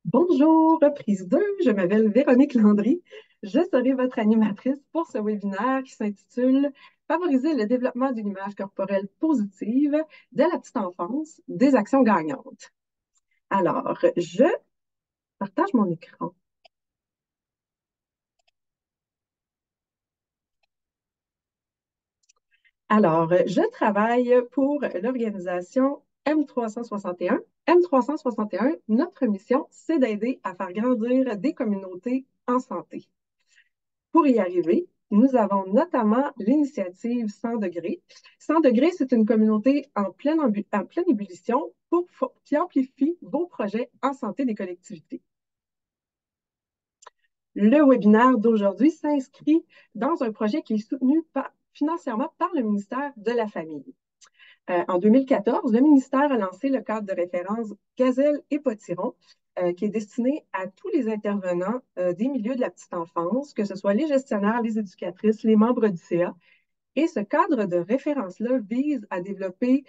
Bonjour, reprise 2. Je m'appelle Véronique Landry. Je serai votre animatrice pour ce webinaire qui s'intitule Favoriser le développement d'une image corporelle positive dès la petite enfance, des actions gagnantes. Alors, je partage mon écran. Alors, je travaille pour l'organisation M361. M361, notre mission, c'est d'aider à faire grandir des communautés en santé. Pour y arriver, nous avons notamment l'initiative 100 degrés. 100 degrés, c'est une communauté en pleine ébullition qui amplifie vos projets en santé des collectivités. Le webinaire d'aujourd'hui s'inscrit dans un projet qui est soutenu financièrement par le ministère de la Famille. En 2014, le ministère a lancé le cadre de référence Gazelle et Potiron, qui est destiné à tous les intervenants des milieux de la petite enfance, que ce soit les gestionnaires, les éducatrices, les membres du CA. Et ce cadre de référence-là vise à développer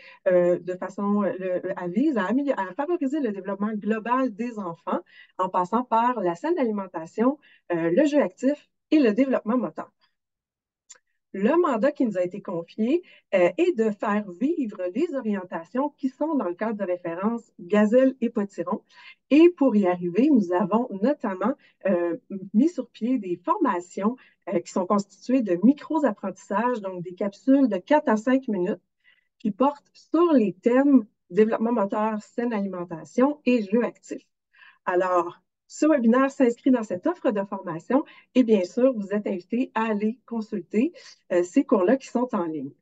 à favoriser le développement global des enfants en passant par la saine alimentation, le jeu actif et le développement moteur. Le mandat qui nous a été confié est de faire vivre les orientations qui sont dans le cadre de référence Gazelle et Potiron. Et pour y arriver, nous avons notamment mis sur pied des formations qui sont constituées de micros-apprentissages, donc des capsules de 4 à 5 minutes qui portent sur les thèmes développement moteur, saine alimentation et jeux actifs. Alors, ce webinaire s'inscrit dans cette offre de formation et bien sûr, vous êtes invités à aller consulter ces cours-là qui sont en ligne.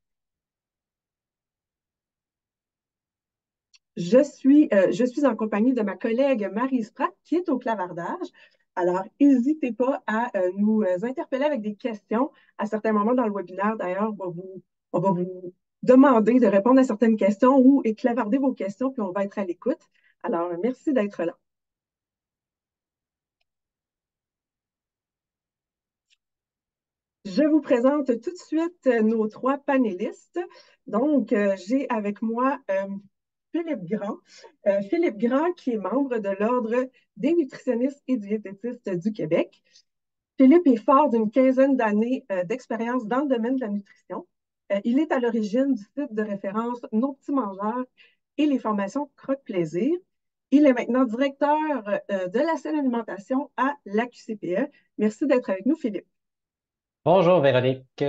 Je suis en compagnie de ma collègue Marie Spratt qui est au clavardage. Alors, n'hésitez pas à nous interpeller avec des questions à certains moments dans le webinaire. D'ailleurs, on va vous demander de répondre à certaines questions ou clavarder vos questions, puis on va être à l'écoute. Alors, merci d'être là. Je vous présente tout de suite nos trois panélistes. Donc, j'ai avec moi Philippe Grand. Philippe Grand, qui est membre de l'Ordre des nutritionnistes et diététistes du Québec. Philippe est fort d'une quinzaine d'années d'expérience dans le domaine de la nutrition. Il est à l'origine du site de référence Nos Petits Mangeurs et les formations Croque-Plaisir. Il est maintenant directeur de la saine alimentation à l'AQCPE. Merci d'être avec nous, Philippe. Bonjour Véronique.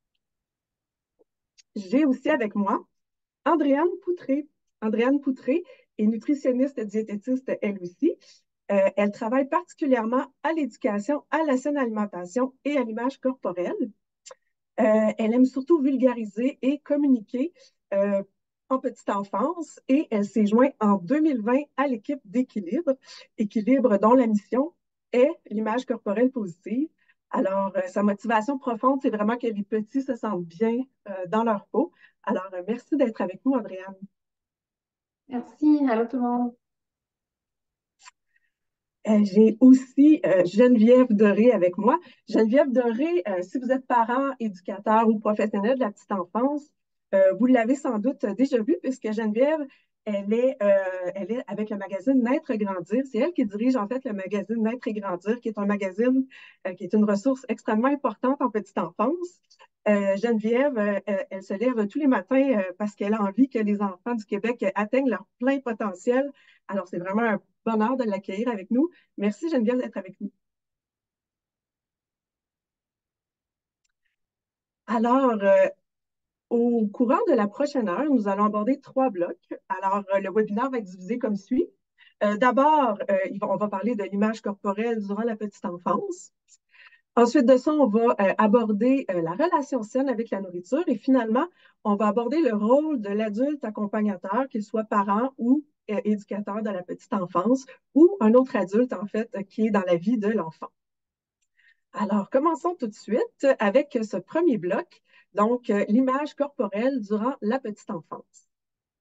J'ai aussi avec moi Andréane Poutré. Andréane Poutré est nutritionniste diététiste elle aussi. Elle travaille particulièrement à l'éducation, à la saine alimentation et à l'image corporelle. Elle aime surtout vulgariser et communiquer en petite enfance et elle s'est jointe en 2020 à l'équipe d'Équilibre. Équilibre dont la mission est l'image corporelle positive. Alors, sa motivation profonde, c'est vraiment que les petits se sentent bien dans leur peau. Alors, merci d'être avec nous, Andréane. Merci, allô tout le monde. J'ai aussi Geneviève Doré avec moi. Geneviève Doré, si vous êtes parent, éducateur ou professionnel de la petite enfance, vous l'avez sans doute déjà vu puisque Geneviève, elle est avec le magazine Naître et Grandir. C'est elle qui dirige en fait le magazine Naître et Grandir, qui est un magazine qui est une ressource extrêmement importante en petite enfance. Geneviève, elle se lève tous les matins parce qu'elle a envie que les enfants du Québec atteignent leur plein potentiel. Alors, c'est vraiment un bonheur de l'accueillir avec nous. Merci Geneviève d'être avec nous. Alors, au courant de la prochaine heure, nous allons aborder trois blocs. Alors, le webinaire va être divisé comme suit. D'abord, on va parler de l'image corporelle durant la petite enfance. Ensuite de ça, on va aborder la relation saine avec la nourriture et finalement, on va aborder le rôle de l'adulte accompagnateur, qu'il soit parent ou éducateur de la petite enfance ou un autre adulte, en fait, qui est dans la vie de l'enfant. Alors, commençons tout de suite avec ce premier bloc, donc l'image corporelle durant la petite enfance.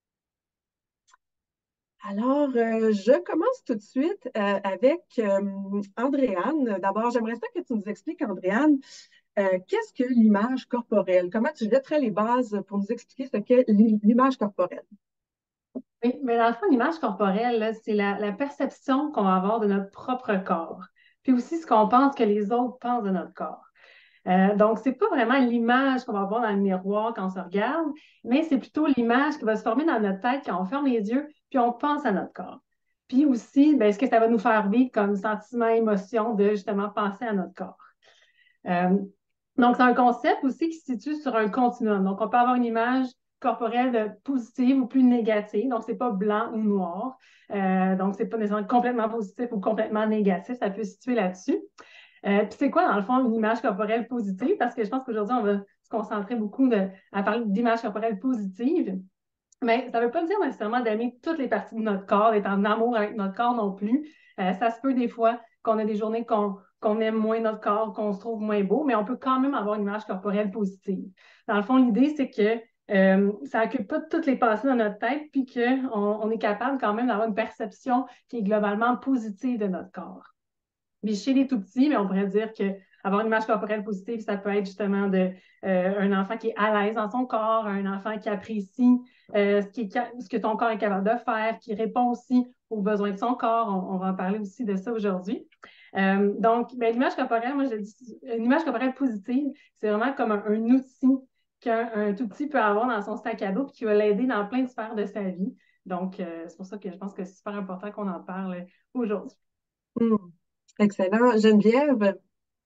Alors, je commence tout de suite avec Andréane. D'abord, j'aimerais ça que tu nous expliques, Andréane, qu'est-ce que l'image corporelle? Comment tu jetterais les bases pour nous expliquer ce qu'est l'image corporelle? Oui, mais dans le fond, l'image corporelle, là, c'est la perception qu'on va avoir de notre propre corps. Puis aussi ce qu'on pense que les autres pensent de notre corps. Donc, c'est pas vraiment l'image qu'on va voir dans le miroir quand on se regarde, mais c'est plutôt l'image qui va se former dans notre tête quand on ferme les yeux, puis on pense à notre corps. Puis aussi, ben, ce que ça va nous faire vivre comme sentiment, émotion de justement penser à notre corps. Euh, donc, c'est un concept aussi qui se situe sur un continuum. Donc, on peut avoir une image corporelle positive ou plus négative. Donc, c'est pas blanc ou noir. Donc, c'est pas nécessairement complètement positif ou complètement négatif. Ça peut se situer là-dessus. Puis c'est quoi, dans le fond, une image corporelle positive? Parce que je pense qu'aujourd'hui, on va se concentrer beaucoup à parler d'image corporelle positive. Mais ça ne veut pas dire nécessairement d'aimer toutes les parties de notre corps, d'être en amour avec notre corps non plus. Ça se peut des fois qu'on a des journées qu'on aime moins notre corps, qu'on se trouve moins beau, mais on peut quand même avoir une image corporelle positive. Dans le fond, l'idée, c'est que ça n'occupe pas toutes les pensées dans notre tête, puis qu'on est capable quand même d'avoir une perception qui est globalement positive de notre corps. Puis chez les tout petits, mais on pourrait dire que avoir une image corporelle positive, ça peut être justement un enfant qui est à l'aise dans son corps, un enfant qui apprécie ce que ton corps est capable de faire, qui répond aussi aux besoins de son corps. On va en parler aussi de ça aujourd'hui. Donc, ben, l'image corporelle, moi, je dis, une image corporelle positive, c'est vraiment comme un outil qu'un tout petit peut avoir dans son sac à dos puis qui va l'aider dans plein de sphères de sa vie. Donc, c'est pour ça que je pense que c'est super important qu'on en parle aujourd'hui. Hmm. Excellent. Geneviève,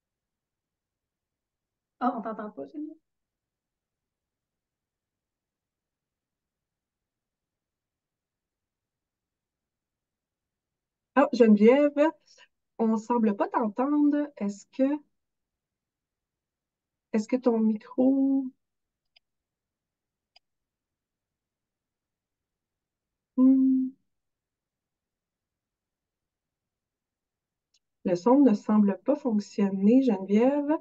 Ah, on t'entend pas, Génie? Geneviève, on ne semble pas t'entendre. Est-ce que ton micro... Hmm, le son ne semble pas fonctionner, Geneviève.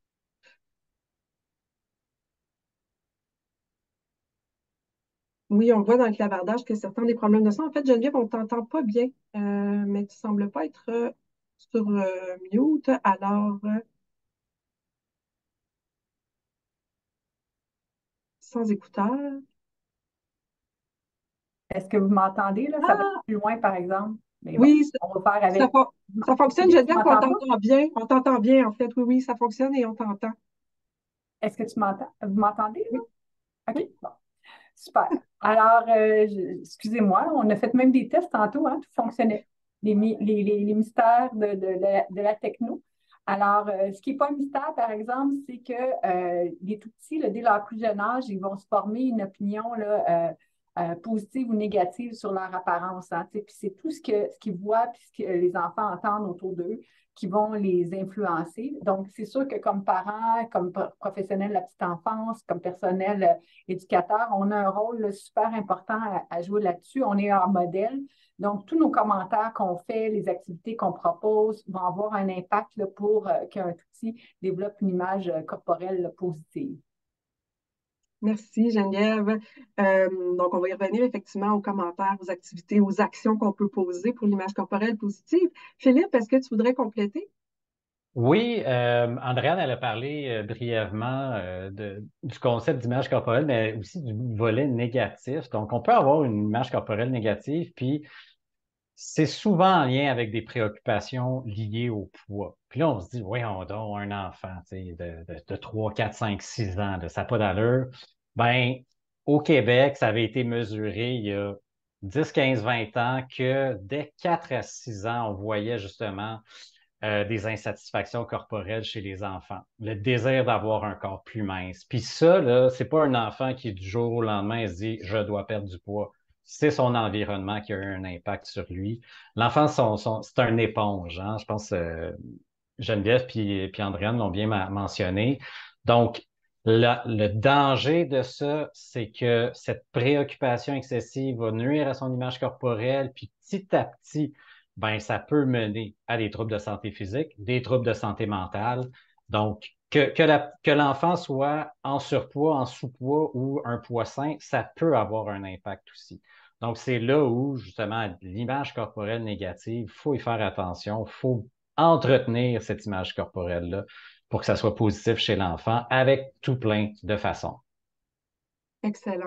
Oui, on voit dans le clavardage que certains des problèmes de son. En fait, Geneviève, on ne t'entend pas bien, mais tu ne sembles pas être sur mute. Alors, sans écouteur. Est-ce que vous m'entendez là? Ça va être Ah, plus loin, par exemple. Mais bon, oui, on va faire ça, avec. fon- ça fonctionne, Tu Geneviève, on m'entends pas? t'entend bien. On t'entend bien, en fait. Oui, oui, ça fonctionne et on t'entend. Est-ce que tu m'entends? Vous m'entendez Oui, là? OK, oui. bon, super. Alors, excusez-moi, on a fait même des tests tantôt, hein, tout fonctionnait. Les mystères de la techno. Alors, ce qui n'est pas un mystère, par exemple, c'est que les tout petits, là, dès leur plus jeune âge, ils vont se former une opinion là, positive ou négative sur leur apparence. Hein, puis c'est tout ce qu'ils voient puis ce que les enfants entendent autour d'eux qui vont les influencer. Donc, c'est sûr que comme parents, comme professionnels de la petite enfance, comme personnel éducateur, on a un rôle là, super important à jouer là-dessus. On est un modèle. Donc, tous nos commentaires qu'on fait, les activités qu'on propose vont avoir un impact là, pour qu'un tout petit développe une image corporelle là, positive. Merci, Geneviève. Donc, on va y revenir effectivement aux commentaires, aux activités, aux actions qu'on peut poser pour l'image corporelle positive. Philippe, est-ce que tu voudrais compléter? Oui, Andréane, elle a parlé brièvement du concept d'image corporelle, mais aussi du volet négatif. Donc, on peut avoir une image corporelle négative, puis c'est souvent en lien avec des préoccupations liées au poids. Puis là, on se dit, voyons donc, un enfant, tu sais, de 3, 4, 5, 6 ans, ça n'a pas d'allure. Ben, au Québec, ça avait été mesuré il y a 10, 15, 20 ans que dès 4 à 6 ans, on voyait justement des insatisfactions corporelles chez les enfants, le désir d'avoir un corps plus mince. Puis ça, là, c'est pas un enfant qui du jour au lendemain se dit je dois perdre du poids. C'est son environnement qui a eu un impact sur lui. L'enfant, c'est un éponge, hein. Je pense Geneviève puis Andréane l'ont bien mentionné. Donc, le danger de ça, c'est que cette préoccupation excessive va nuire à son image corporelle, puis petit à petit, ben, ça peut mener à des troubles de santé physique, des troubles de santé mentale. Donc, que l'enfant soit en surpoids, en sous-poids ou un poids sain, ça peut avoir un impact aussi. Donc, c'est là où, justement, l'image corporelle négative, il faut y faire attention, il faut entretenir cette image corporelle-là pour que ça soit positif chez l'enfant avec tout plein de façons. Excellent.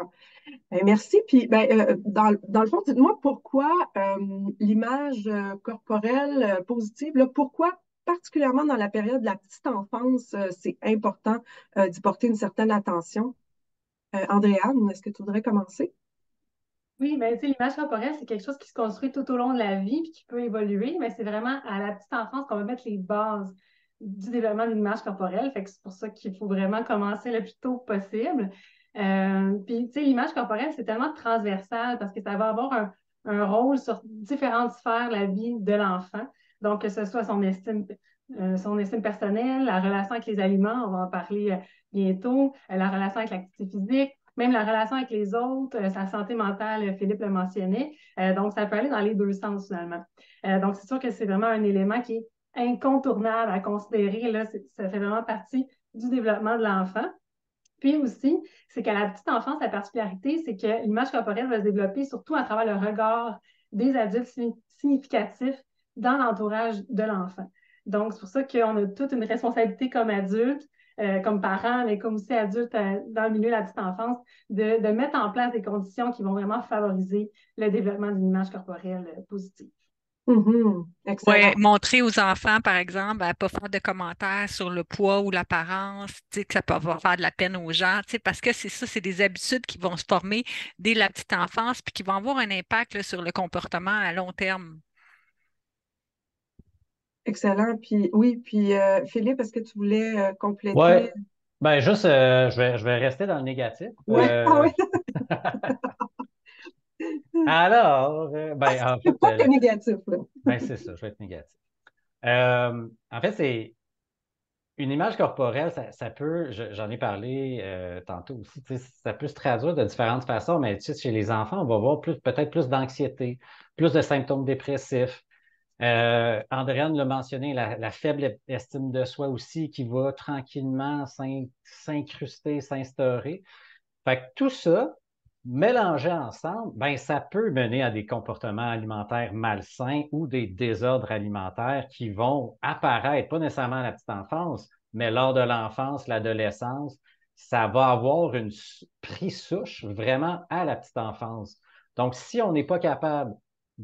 Merci. Puis, dans le fond, dites-moi pourquoi l'image corporelle positive, là, pourquoi particulièrement dans la période de la petite enfance, c'est important d'y porter une certaine attention. Andréane, est-ce que tu voudrais commencer? Oui, tu sais, l'image corporelle, c'est quelque chose qui se construit tout au long de la vie puis qui peut évoluer, mais c'est vraiment à la petite enfance qu'on va mettre les bases du développement d'une image corporelle. Fait que c'est pour ça qu'il faut vraiment commencer le plus tôt possible. Puis, tu sais, l'image corporelle, c'est tellement transversal parce que ça va avoir un rôle sur différentes sphères de la vie de l'enfant. Donc, que ce soit son estime personnelle, la relation avec les aliments, on va en parler bientôt, la relation avec l'activité physique, même la relation avec les autres, sa santé mentale, Philippe le mentionnait. Donc, ça peut aller dans les deux sens, finalement. Donc, c'est sûr que c'est vraiment un élément qui est incontournable à considérer. Là, ça fait vraiment partie du développement de l'enfant. Puis aussi, c'est qu'à la petite enfance, la particularité, c'est que l'image corporelle va se développer surtout à travers le regard des adultes significatifs dans l'entourage de l'enfant. Donc, c'est pour ça qu'on a toute une responsabilité comme adultes, comme parents, mais comme aussi adultes dans le milieu de la petite enfance, de mettre en place des conditions qui vont vraiment favoriser le développement d'une image corporelle positive. Mhm. Ouais, Excellent. montrer aux enfants, par exemple, à ne pas faire de commentaires sur le poids ou l'apparence, tu sais, que ça peut faire de la peine aux gens, tu sais, parce que c'est ça, c'est des habitudes qui vont se former dès la petite enfance puis qui vont avoir un impact là, sur le comportement à long terme. Excellent. Puis oui, puis Philippe, est-ce que tu voulais Ouais, compléter? ben juste, je vais rester dans le négatif. Ouais, ah oui, Alors, en fait, pas que négatif, là. ben c'est ça, je vais être négatif. En fait, c'est une image corporelle, ça peut, j'en ai parlé tantôt aussi, tu sais, ça peut se traduire de différentes façons, mais tu sais, chez les enfants, on va voir peut-être plus d'anxiété, plus de symptômes dépressifs. Andréane l'a mentionné, la faible estime de soi aussi qui va tranquillement s'incruster, s'instaurer. Fait que tout ça, mélangé ensemble, ben, ça peut mener à des comportements alimentaires malsains ou des désordres alimentaires qui vont apparaître, pas nécessairement à la petite enfance, mais lors de l'enfance, l'adolescence, ça va avoir une prise souche vraiment à la petite enfance. Donc, si on n'est pas capable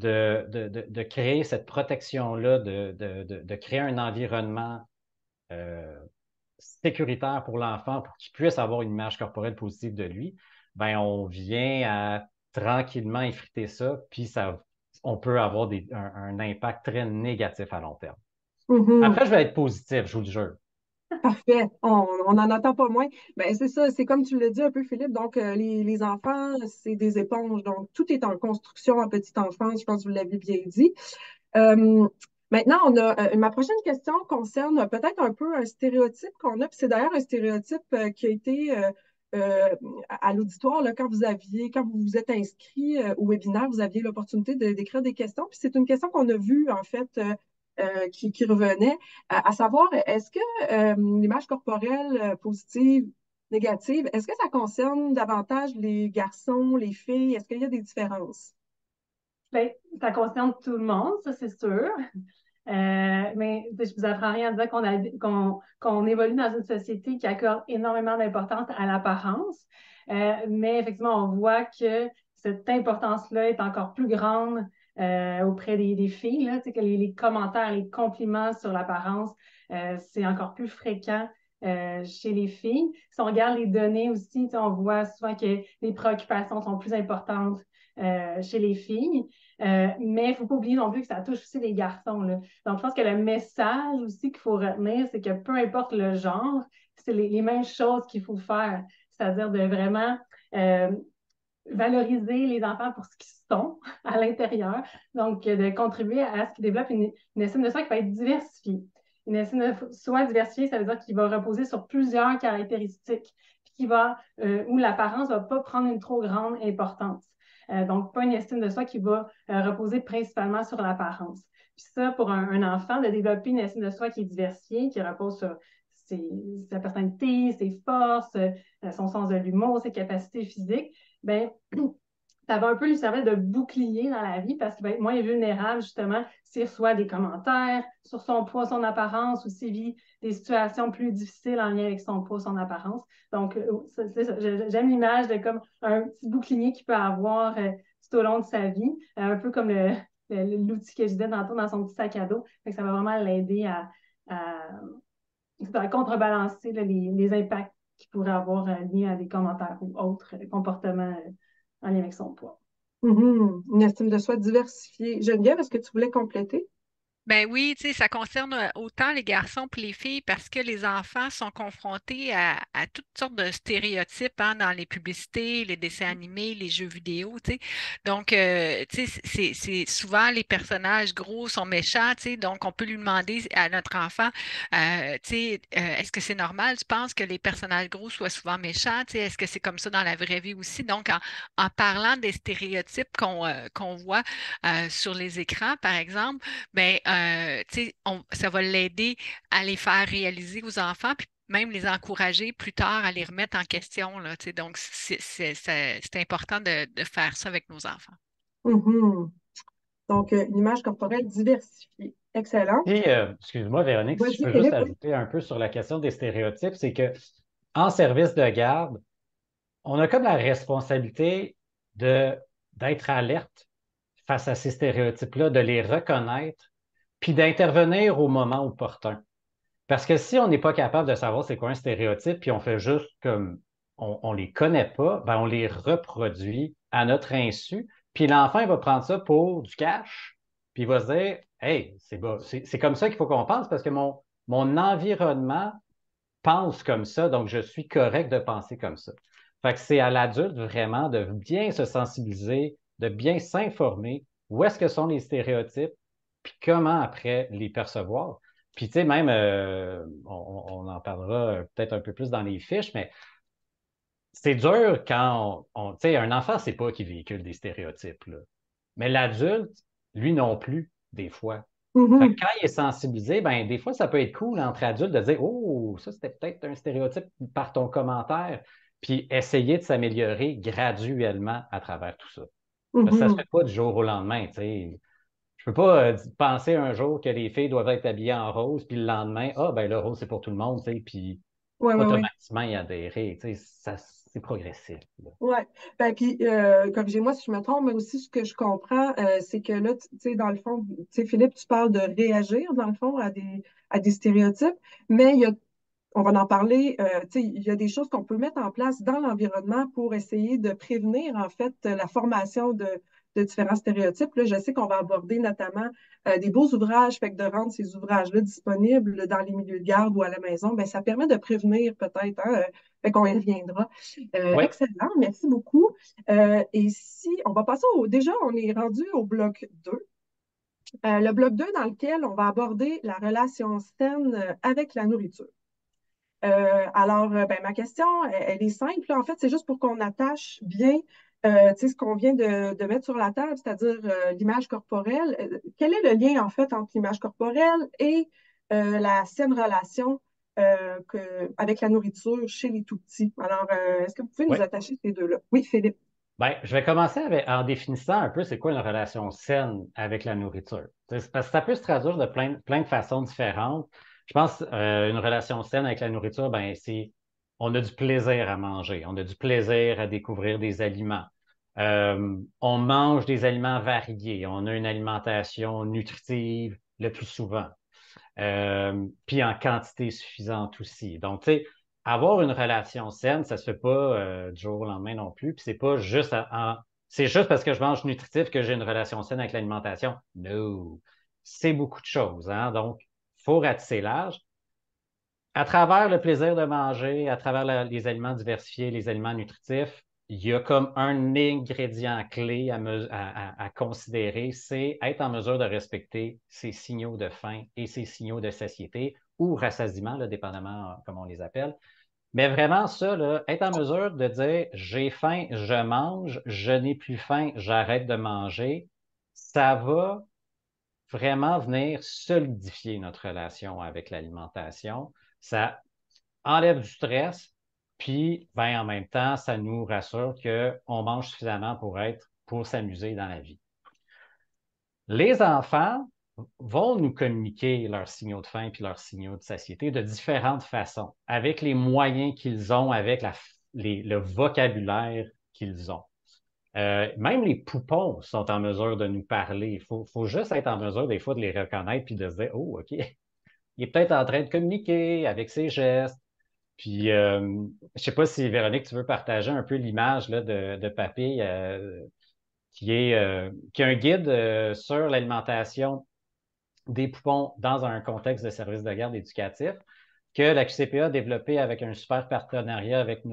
de créer cette protection-là, de créer un environnement euh, sécuritaire pour l'enfant pour qu'il puisse avoir une image corporelle positive de lui, ben on vient à tranquillement effriter ça, puis on peut avoir un impact très négatif à long terme. Mhm. Après, je vais être positif, je vous le jure. Parfait. On n'en entend pas moins. Ben, c'est ça, c'est comme tu le dis un peu, Philippe. Donc, les enfants, c'est des éponges. Donc, tout est en construction en petite enfance. Je pense que vous l'avez bien dit. Euh, Maintenant, ma prochaine question concerne peut-être un peu un stéréotype qu'on a. Puis c'est d'ailleurs un stéréotype qui a été euh, à l'auditoire là, quand vous vous êtes inscrit au webinaire, vous aviez l'opportunité d'écrire des questions. Puis c'est une question qu'on a vue, en fait, qui revenait, à savoir, est-ce que l'image corporelle positive, négative, est-ce que ça concerne davantage les garçons, les filles? Est-ce qu'il y a des différences? Bien, ça concerne tout le monde, ça c'est sûr. Mais je vous apprends rien à dire qu'on évolue dans une société qui accorde énormément d'importance à l'apparence. Mais effectivement, on voit que cette importance-là est encore plus grande auprès des filles, là, tu sais, que les commentaires, les compliments sur l'apparence, c'est encore plus fréquent chez les filles. Si on regarde les données aussi, tu sais, on voit souvent que les préoccupations sont plus importantes chez les filles. Mais il ne faut pas oublier non plus que ça touche aussi les garçons, là. Donc, je pense que le message aussi qu'il faut retenir, c'est que peu importe le genre, c'est les mêmes choses qu'il faut faire. C'est-à-dire de vraiment euh, valoriser les enfants pour ce qu'ils sont à l'intérieur. Donc, de contribuer à ce qu'ils développent une estime de soi qui va être diversifiée. Une estime de soi diversifiée, ça veut dire qu'il va reposer sur plusieurs caractéristiques, puis où l'apparence ne va pas prendre une trop grande importance. Donc, pas une estime de soi qui va reposer principalement sur l'apparence. Puis ça, pour un enfant, de développer une estime de soi qui est diversifiée, qui repose sur sa personnalité, ses forces, son sens de l'humour, ses capacités physiques, ben, ça va un peu lui servir de bouclier dans la vie parce qu'il va être moins vulnérable, justement, s'il reçoit des commentaires sur son poids, son apparence, ou s'il vit des situations plus difficiles en lien avec son poids, son apparence. Donc, c'est ça. J'aime l'image de comme un petit bouclier qu'il peut avoir tout au long de sa vie, un peu comme l'outil que je disais tantôt dans son petit sac à dos. Fait que ça va vraiment l'aider à contrebalancer là, les impacts qu'il pourrait avoir liés à des commentaires ou autres comportements en lien avec son poids. Une estime de soi diversifiée. Geneviève, est-ce que tu voulais compléter? Ben oui, tu sais, ça concerne autant les garçons que les filles parce que les enfants sont confrontés à toutes sortes de stéréotypes hein, dans les publicités, les dessins animés, les jeux vidéo, tu sais. Donc, tu sais, c'est souvent les personnages gros sont méchants, tu sais. Donc, on peut lui demander à notre enfant, tu sais, est-ce que c'est normal, tu penses que les personnages gros soient souvent méchants, tu sais, est-ce que c'est comme ça dans la vraie vie aussi? Donc, en parlant des stéréotypes qu'on voit sur les écrans, par exemple, ben, tu sais, ça va l'aider à les faire réaliser aux enfants, puis même les encourager plus tard à les remettre en question, là, tu sais. Donc, c'est important de faire ça avec nos enfants. Mhm. Donc, une image corporelle diversifiée. Excellent. Et, excuse-moi, Véronique, si je Vas-y, peux juste Philippe, oui. ajouter un peu sur la question des stéréotypes, c'est que en service de garde, on a comme la responsabilité de d'être alerte face à ces stéréotypes-là, de les reconnaître, puis d'intervenir au moment opportun. Parce que si on n'est pas capable de savoir c'est quoi un stéréotype, puis on fait juste comme on les connaît pas, ben on les reproduit à notre insu, puis l'enfant il va prendre ça pour du cash, puis il va se dire hey, c'est comme ça qu'il faut qu'on pense parce que mon environnement pense comme ça, donc je suis correct de penser comme ça. Fait que c'est à l'adulte vraiment de bien se sensibiliser, de bien s'informer où est-ce que sont les stéréotypes, puis comment après les percevoir. Puis tu sais, même, on en parlera peut-être un peu plus dans les fiches, mais c'est dur quand tu sais, un enfant, c'est pas qu'il véhicule des stéréotypes, là. Mais l'adulte, lui non plus, des fois. Fait que Mhm. quand il est sensibilisé, ben, des fois, ça peut être cool entre adultes de dire oh, ça, c'était peut-être un stéréotype par ton commentaire, puis essayer de s'améliorer graduellement à travers tout ça. Parce que ça se Mhm. fait pas du jour au lendemain, tu sais. Je peux pas penser un jour que les filles doivent être habillées en rose, puis le lendemain, ah, ben le rose, c'est pour tout le monde, tu sais, puis Ouais, ouais, ouais. automatiquement y adhérer, tu sais, ça, c'est progressif, là. Ouais. Ben, puis, corrigez-moi si je me trompe, mais aussi ce que je comprends, c'est que là, tu sais, dans le fond, tu sais, Philippe, tu parles de réagir, dans le fond, à des stéréotypes, mais on va en parler, tu sais, il y a des choses qu'on peut mettre en place dans l'environnement pour essayer de prévenir, en fait, la formation de différents stéréotypes. Là, je sais qu'on va aborder notamment des beaux ouvrages, fait que de rendre ces ouvrages-là disponibles dans les milieux de garde ou à la maison, ben, ça permet de prévenir peut-être, hein, fait qu'on y reviendra. Oui, Excellent, merci beaucoup. Et si on va passer déjà, on est rendu au bloc 2. Le bloc 2 dans lequel on va aborder la relation saine avec la nourriture. Ben, ma question, elle est simple. En fait, c'est juste pour qu'on attache bien tu sais, ce qu'on vient de mettre sur la table, c'est-à-dire l'image corporelle. Quel est le lien, en fait, entre l'image corporelle et la saine relation avec la nourriture chez les tout-petits? Alors, est-ce que vous pouvez oui. nous attacher ces deux-là? Oui, Philippe. Ben, je vais commencer en définissant un peu c'est quoi une relation saine avec la nourriture. Parce que ça peut se traduire de plein de façons différentes. Je pense une relation saine avec la nourriture, ben, c'est on a du plaisir à manger, on a du plaisir à découvrir des aliments. On mange des aliments variés, on a une alimentation nutritive le plus souvent. Puis en quantité suffisante aussi. Donc, tu sais, avoir une relation saine, ça se fait pas du jour au lendemain non plus. Puis c'est pas juste c'est juste parce que je mange nutritif que j'ai une relation saine avec l'alimentation. No. C'est beaucoup de choses, hein. Donc, il faut ratisser large. À travers le plaisir de manger, à travers les aliments diversifiés, les aliments nutritifs, il y a comme un ingrédient clé à considérer, c'est être en mesure de respecter ces signaux de faim et ces signaux de satiété ou rassasiement, là, dépendamment comment on les appelle. Mais vraiment, ça, là, être en mesure de dire j'ai faim, je mange, je n'ai plus faim, j'arrête de manger, ça va vraiment venir solidifier notre relation avec l'alimentation. Ça enlève du stress, puis ben, en même temps, ça nous rassure qu'on mange suffisamment pour s'amuser dans la vie. Les enfants vont nous communiquer leurs signaux de faim puis leurs signaux de satiété de différentes façons, avec les moyens qu'ils ont, avec le vocabulaire qu'ils ont. Même les poupons sont en mesure de nous parler. Il faut juste être en mesure des fois de les reconnaître puis de se dire, oh, OK, il est peut-être en train de communiquer avec ses gestes. Puis, je ne sais pas si, Véronique, tu veux partager un peu l'image là, de Papy, qui a un guide sur l'alimentation des poupons dans un contexte de service de garde éducatif que la QCPA a développé avec un super partenariat avec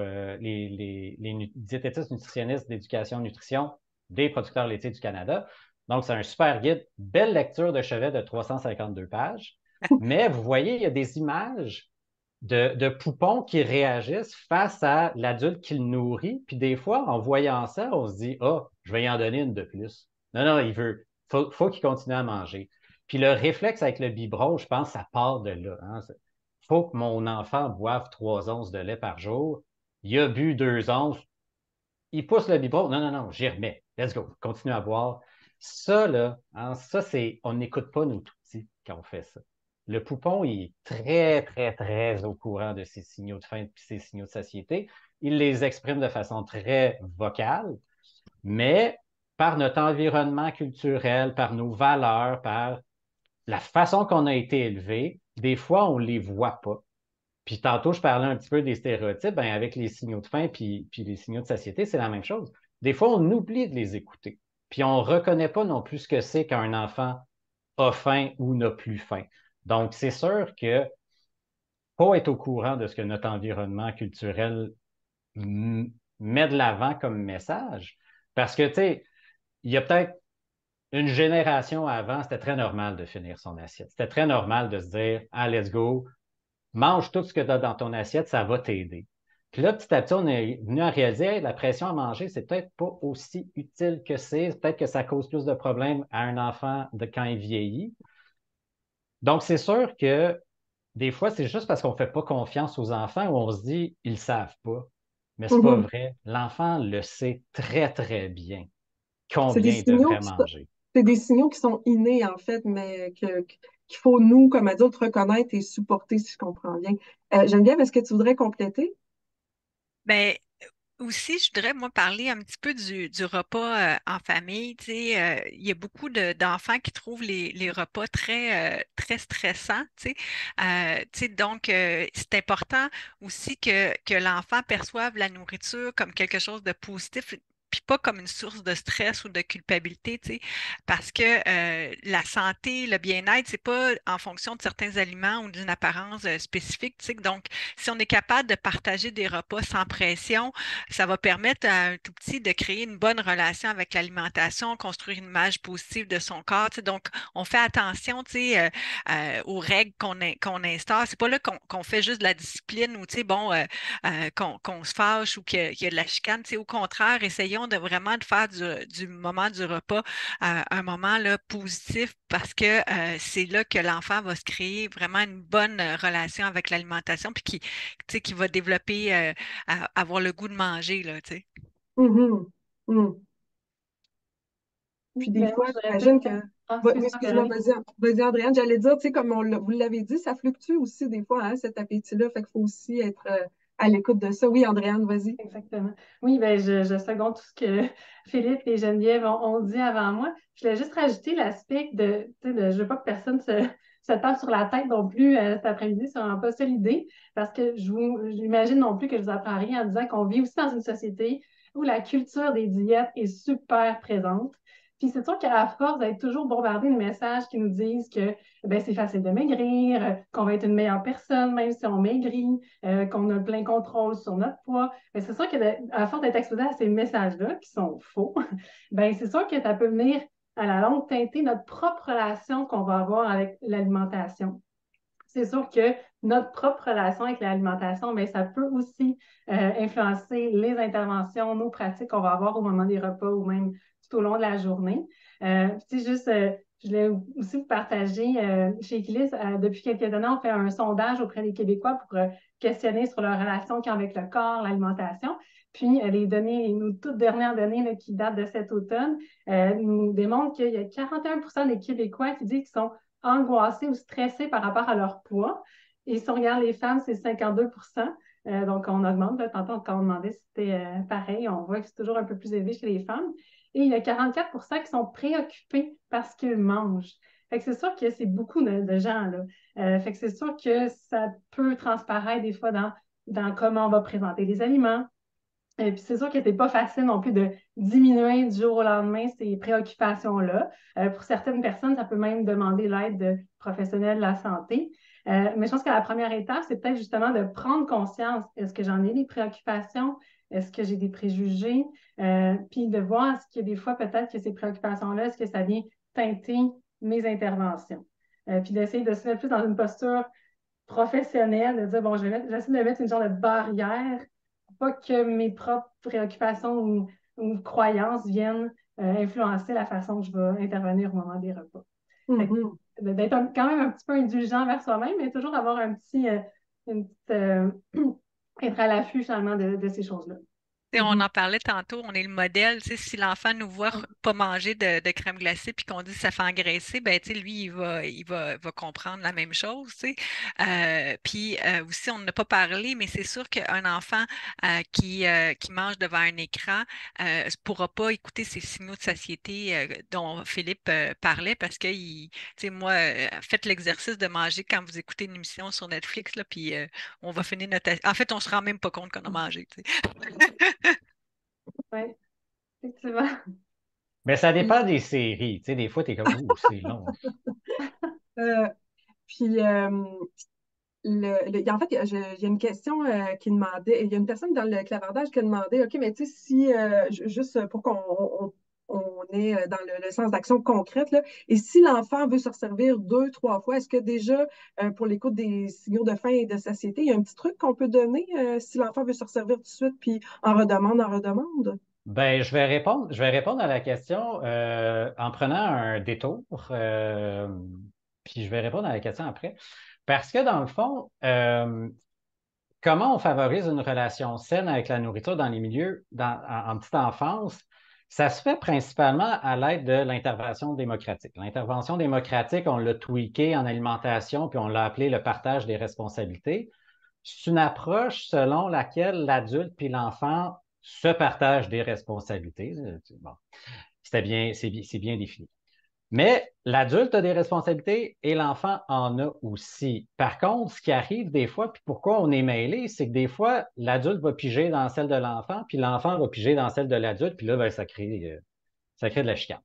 les diététistes nutritionnistes d'éducation nutrition des producteurs laitiers du Canada. Donc, c'est un super guide, belle lecture de chevet de 352 pages. Mais vous voyez, il y a des images de poupons qui réagissent face à l'adulte qui le nourrit. Puis des fois, en voyant ça, on se dit, ah, je vais y en donner une de plus. Non, il faut qu'il continue à manger. Puis le réflexe avec le biberon, je pense, ça part de là. Il faut que mon enfant boive 3 onces de lait par jour. Il a bu 2 onces. Il pousse le biberon. Non, j'y remets. Let's go. Continue à boire. Ça, là, on n'écoute pas nos tout petits quand on fait ça. Le poupon, il est très, très, très au courant de ses signaux de faim et ses signaux de satiété. Il les exprime de façon très vocale, mais par notre environnement culturel, par nos valeurs, par la façon qu'on a été élevé, des fois, on ne les voit pas. Puis tantôt, je parlais un petit peu des stéréotypes, avec les signaux de faim puis les signaux de satiété, c'est la même chose. Des fois, on oublie de les écouter. Puis on ne reconnaît pas non plus ce que c'est qu'un enfant a faim ou n'a plus faim. Donc, c'est sûr que faut être au courant de ce que notre environnement culturel met de l'avant comme message. Parce que, tu sais, il y a peut-être une génération avant, c'était très normal de finir son assiette. C'était très normal de se dire, ah, let's go, mange tout ce que tu as dans ton assiette, ça va t'aider. Puis là, petit à petit, on est venu à réaliser, hey, la pression à manger, c'est peut-être pas aussi utile que c'est. Peut-être que ça cause plus de problèmes à un enfant quand il vieillit. Donc, c'est sûr que des fois, c'est juste parce qu'on ne fait pas confiance aux enfants où on se dit, ils ne savent pas. Mais ce n'est pas vrai. L'enfant le sait très, très bien combien il devrait manger. C'est des signaux qui sont innés, en fait, mais qu'il faut, nous, comme adultes, reconnaître et supporter, si je comprends bien. Geneviève, est-ce que tu voudrais compléter? Bien, aussi, je voudrais, moi, parler un petit peu du repas en famille. Tu sais, il y a beaucoup d'enfants qui trouvent les repas très stressants. Tu sais, donc, c'est important aussi que l'enfant perçoive la nourriture comme quelque chose de positif, puis pas comme une source de stress ou de culpabilité, tu sais, parce que la santé, le bien-être, c'est pas en fonction de certains aliments ou d'une apparence spécifique, tu sais. Donc, si on est capable de partager des repas sans pression, ça va permettre à un tout petit de créer une bonne relation avec l'alimentation, construire une image positive de son corps. Tu sais. Donc, on fait attention, tu sais, aux règles qu'on instaure. C'est pas là qu'on fait juste de la discipline ou, tu sais, bon, qu'on se fâche ou qu'il y a de la chicane. Tu sais. Au contraire, essayons de vraiment de faire du moment du repas un moment là, positif parce que c'est là que l'enfant va se créer vraiment une bonne relation avec l'alimentation puis tu sais, qui va développer avoir le goût de manger, là, tu sais. Mhm. Mhm. Puis des Ben, moi, fois, je dirais j'imagine que. Oui, excuse-moi, excuse-moi, Véronique. vas-y, Andréane. J'allais dire, tu sais, comme vous l'avez dit, ça fluctue aussi des fois, hein, cet appétit-là. Fait qu'il faut aussi être à l'écoute de ça. Oui, Andréane, vas-y. Exactement. Oui, ben, je seconde tout ce que Philippe et Geneviève ont dit avant moi. Je voulais juste rajouter l'aspect tu sais, je veux pas que personne se tape sur la tête non plus cet après-midi, c'est vraiment pas ça l'idée, parce que j'imagine non plus que je vous apprends rien en disant qu'on vit aussi dans une société où la culture des diètes est super présente. Puis c'est sûr qu'à force d'être toujours bombardé de messages qui nous disent que ben, c'est facile de maigrir, qu'on va être une meilleure personne même si on maigrit, qu'on a plein contrôle sur notre poids, ben, c'est sûr qu'à force d'être exposé à ces messages-là qui sont faux, ben, c'est sûr que ça peut venir à la longue teinter notre propre relation qu'on va avoir avec l'alimentation. C'est sûr que notre propre relation avec l'alimentation, mais ça peut aussi influencer les interventions, nos pratiques qu'on va avoir au moment des repas ou même tout au long de la journée. Je voulais aussi vous partager, chez Equilis, depuis quelques années, on fait un sondage auprès des Québécois pour questionner sur leur relation avec le corps, l'alimentation. Puis les données, nos toutes dernières données là, qui datent de cet automne nous démontrent qu'il y a 41% des Québécois qui disent qu'ils sont angoissés ou stressés par rapport à leur poids. Et si on regarde les femmes, c'est 52%. Donc, on augmente. Là, tantôt, quand on demandait si c'était pareil, on voit que c'est toujours un peu plus élevé chez les femmes. Et il y a 44% qui sont préoccupés parce qu'ils mangent. Fait que c'est sûr que c'est beaucoup de gens, là. Fait que c'est sûr que ça peut transparaître des fois dans comment on va présenter les aliments. Et puis c'est sûr que c'est pas facile non plus de diminuer du jour au lendemain ces préoccupations-là. Pour certaines personnes, ça peut même demander l'aide de professionnels de la santé. Mais je pense que la première étape, c'est peut-être justement de prendre conscience. Est-ce que j'en ai des préoccupations? Est-ce que j'ai des préjugés? Puis de voir est-ce qu'il y a des fois peut-être que ces préoccupations-là, est-ce que ça vient teinter mes interventions? Puis d'essayer de se mettre plus dans une posture professionnelle, de dire, bon, j'essaie de mettre une genre de barrière pour pas que mes propres préoccupations ou croyances viennent influencer la façon que je vais intervenir au moment des repas. Mhm. D'être quand même un petit peu indulgent envers soi-même, mais toujours avoir un petit, une petite, être à l'affût finalement de ces choses-là. On Mhm. en parlait tantôt, on est le modèle. Si l'enfant nous voit pas manger de crème glacée puis qu'on dit que ça fait engraisser, ben, lui, va comprendre la même chose. Puis aussi, on n'a pas parlé, mais c'est sûr qu'un enfant qui mange devant un écran ne pourra pas écouter ces signaux de satiété dont Philippe parlait parce que, moi, faites l'exercice de manger quand vous écoutez une émission sur Netflix, là, puis on va finir notre. En fait, on se rend même pas compte qu'on a mangé. Oui, effectivement. Mais ça Puis, dépend des séries. Tu sais, des fois, tu es comme, ouh, c'est long. euh, puis, en fait, il y a une question qui demandait, il y a une personne dans le clavardage qui a demandé, OK, mais tu sais, si, juste pour on est dans le sens d'action concrète, là, et si l'enfant veut se resservir 2, 3 fois, est-ce que déjà, pour l'écoute des signaux de faim et de satiété, il y a un petit truc qu'on peut donner si l'enfant veut se resservir tout de suite, puis en redemande? Ben, je vais répondre à la question en prenant un détour, puis je vais répondre à la question après. Parce que dans le fond, comment on favorise une relation saine avec la nourriture dans les milieux en petite enfance? Ça se fait principalement à l'aide de l'intervention démocratique. L'intervention démocratique, on l'a tweaké en alimentation, puis on l'a appelé le partage des responsabilités. C'est une approche selon laquelle l'adulte puis l'enfant se partagent des responsabilités. Bon, c'est bien défini. Mais l'adulte a des responsabilités et l'enfant en a aussi. Par contre, ce qui arrive des fois, puis pourquoi on est mêlé, c'est que des fois, l'adulte va piger dans celle de l'enfant, puis l'enfant va piger dans celle de l'adulte, puis là, ben, ça crée de la chicane.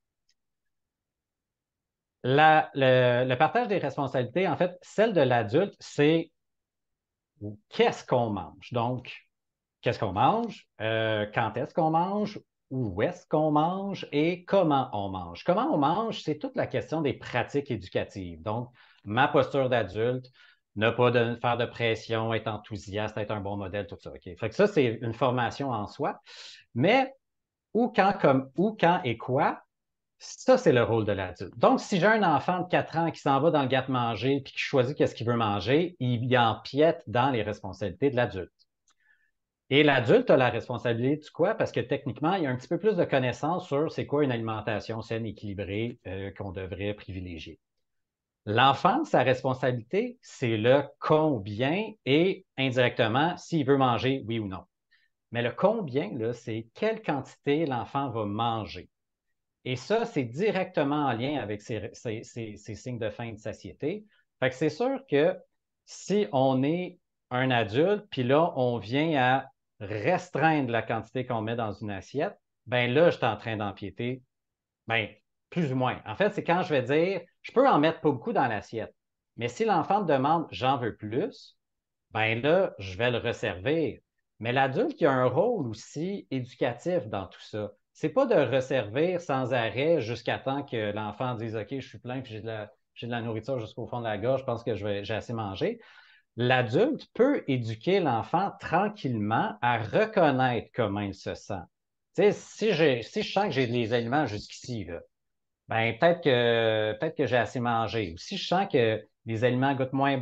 Le partage des responsabilités, en fait, celle de l'adulte, c'est qu'est-ce qu'on mange. Donc, qu'est-ce qu'on mange, quand est-ce qu'on mange, où est-ce qu'on mange et comment on mange. Comment on mange, c'est toute la question des pratiques éducatives. Donc, ma posture d'adulte, ne pas faire de pression, être enthousiaste, être un bon modèle, tout ça. OK? Fait que ça, c'est une formation en soi. Mais où, quand et quoi, ça, c'est le rôle de l'adulte. Donc, si j'ai un enfant de 4 ans qui s'en va dans le garde-manger puis qui choisit qu'est-ce qu'il veut manger, il empiète dans les responsabilités de l'adulte. Et l'adulte a la responsabilité du quoi? Parce que techniquement, il y a un petit peu plus de connaissances sur c'est quoi une alimentation saine, équilibrée qu'on devrait privilégier. L'enfant, sa responsabilité, c'est le combien et indirectement s'il veut manger, oui ou non. Mais le combien, là, c'est quelle quantité l'enfant va manger. Et ça, c'est directement en lien avec ces signes de faim et de satiété. Fait que c'est sûr que si on est un adulte, puis là, on vient à restreindre la quantité qu'on met dans une assiette, ben là, je suis en train d'empiéter, ben, plus ou moins. En fait, c'est quand je vais dire, je peux en mettre pas beaucoup dans l'assiette, mais si l'enfant me demande, j'en veux plus, ben là, je vais le resservir. Mais l'adulte, il a un rôle aussi éducatif dans tout ça. C'est pas de resservir sans arrêt jusqu'à temps que l'enfant dise, OK, je suis plein, puis j'ai de la nourriture jusqu'au fond de la gorge, je pense que j'ai assez mangé. L'adulte peut éduquer l'enfant tranquillement à reconnaître comment il se sent. Tu sais, si je sens que j'ai des aliments jusqu'ici, là, ben peut-être que j'ai assez mangé. Ou si je sens que les aliments goûtent moins bon,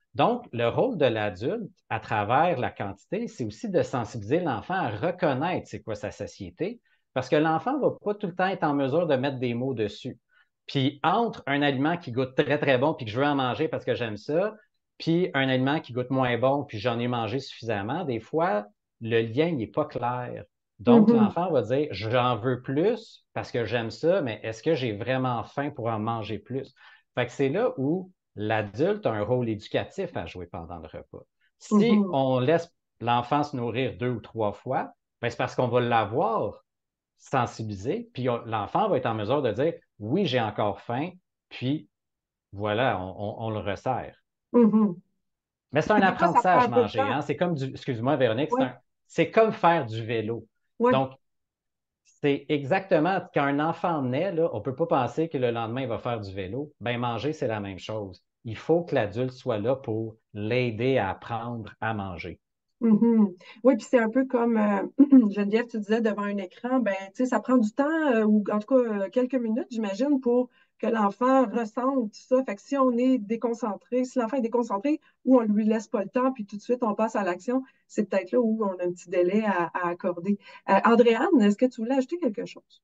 Donc, le rôle de l'adulte, à travers la quantité, c'est aussi de sensibiliser l'enfant à reconnaître c'est quoi sa satiété, parce que l'enfant ne va pas tout le temps être en mesure de mettre des mots dessus. Puis, entre un aliment qui goûte très, très bon, puis que je veux en manger parce que j'aime ça, puis un aliment qui goûte moins bon, puis j'en ai mangé suffisamment, des fois, le lien n'est pas clair. Donc, Mhm. l'enfant va dire, j'en veux plus parce que j'aime ça, mais est-ce que j'ai vraiment faim pour en manger plus? Fait que c'est là où l'adulte a un rôle éducatif à jouer pendant le repas. Si Mhm. on laisse l'enfant se nourrir 2 ou 3 fois, ben c'est parce qu'on va l'avoir sensibilisé, puis l'enfant va être en mesure de dire, oui, j'ai encore faim, puis voilà, on le resserre. Mhm. Mais c'est un Puis des fois, ça prend apprentissage un peu de manger, temps. hein? C'est comme excuse-moi, Véronique, Oui, c'est comme faire du vélo. oui. Donc, c'est exactement, quand un enfant naît, là, on ne peut pas penser que le lendemain, il va faire du vélo. Ben, manger, c'est la même chose. Il faut que l'adulte soit là pour l'aider à apprendre à manger. Mhm. Oui, puis c'est un peu comme Geneviève, tu disais devant un écran, ben, tu sais, ça prend du temps, ou en tout cas quelques minutes, j'imagine, pour que l'enfant ressente ça. Fait que si on est déconcentré, si l'enfant est déconcentré, ou on lui laisse pas le temps, puis tout de suite on passe à l'action, c'est peut-être là où on a un petit délai à accorder. Andréane, est-ce que tu voulais ajouter quelque chose?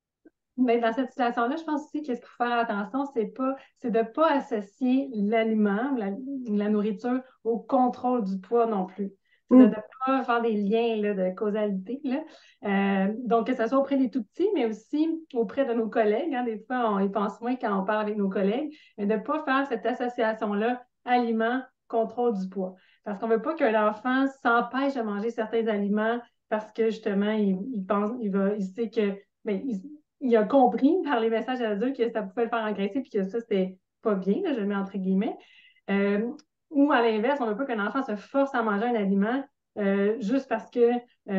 Mais dans cette situation-là, je pense aussi que ce qu'il faut faire attention, c'est de ne pas associer l'aliment, la nourriture, au contrôle du poids non plus. C'est de ne Hum, pas faire des liens là, de causalité, là. Donc, que ce soit auprès des tout petits, mais aussi auprès de nos collègues, hein. Des fois, on y pense moins quand on parle avec nos collègues, mais de ne pas faire cette association-là, aliment, contrôle du poids. Parce qu'on ne veut pas qu'un enfant s'empêche de manger certains aliments parce que justement, il pense, il sait que, ben, il a compris par les messages à l'adieu que ça pouvait le faire engraisser puis que ça, c'était pas bien, là, je le mets entre guillemets. Euh, ou à l'inverse, on ne veut pas qu'un enfant se force à manger un aliment juste parce que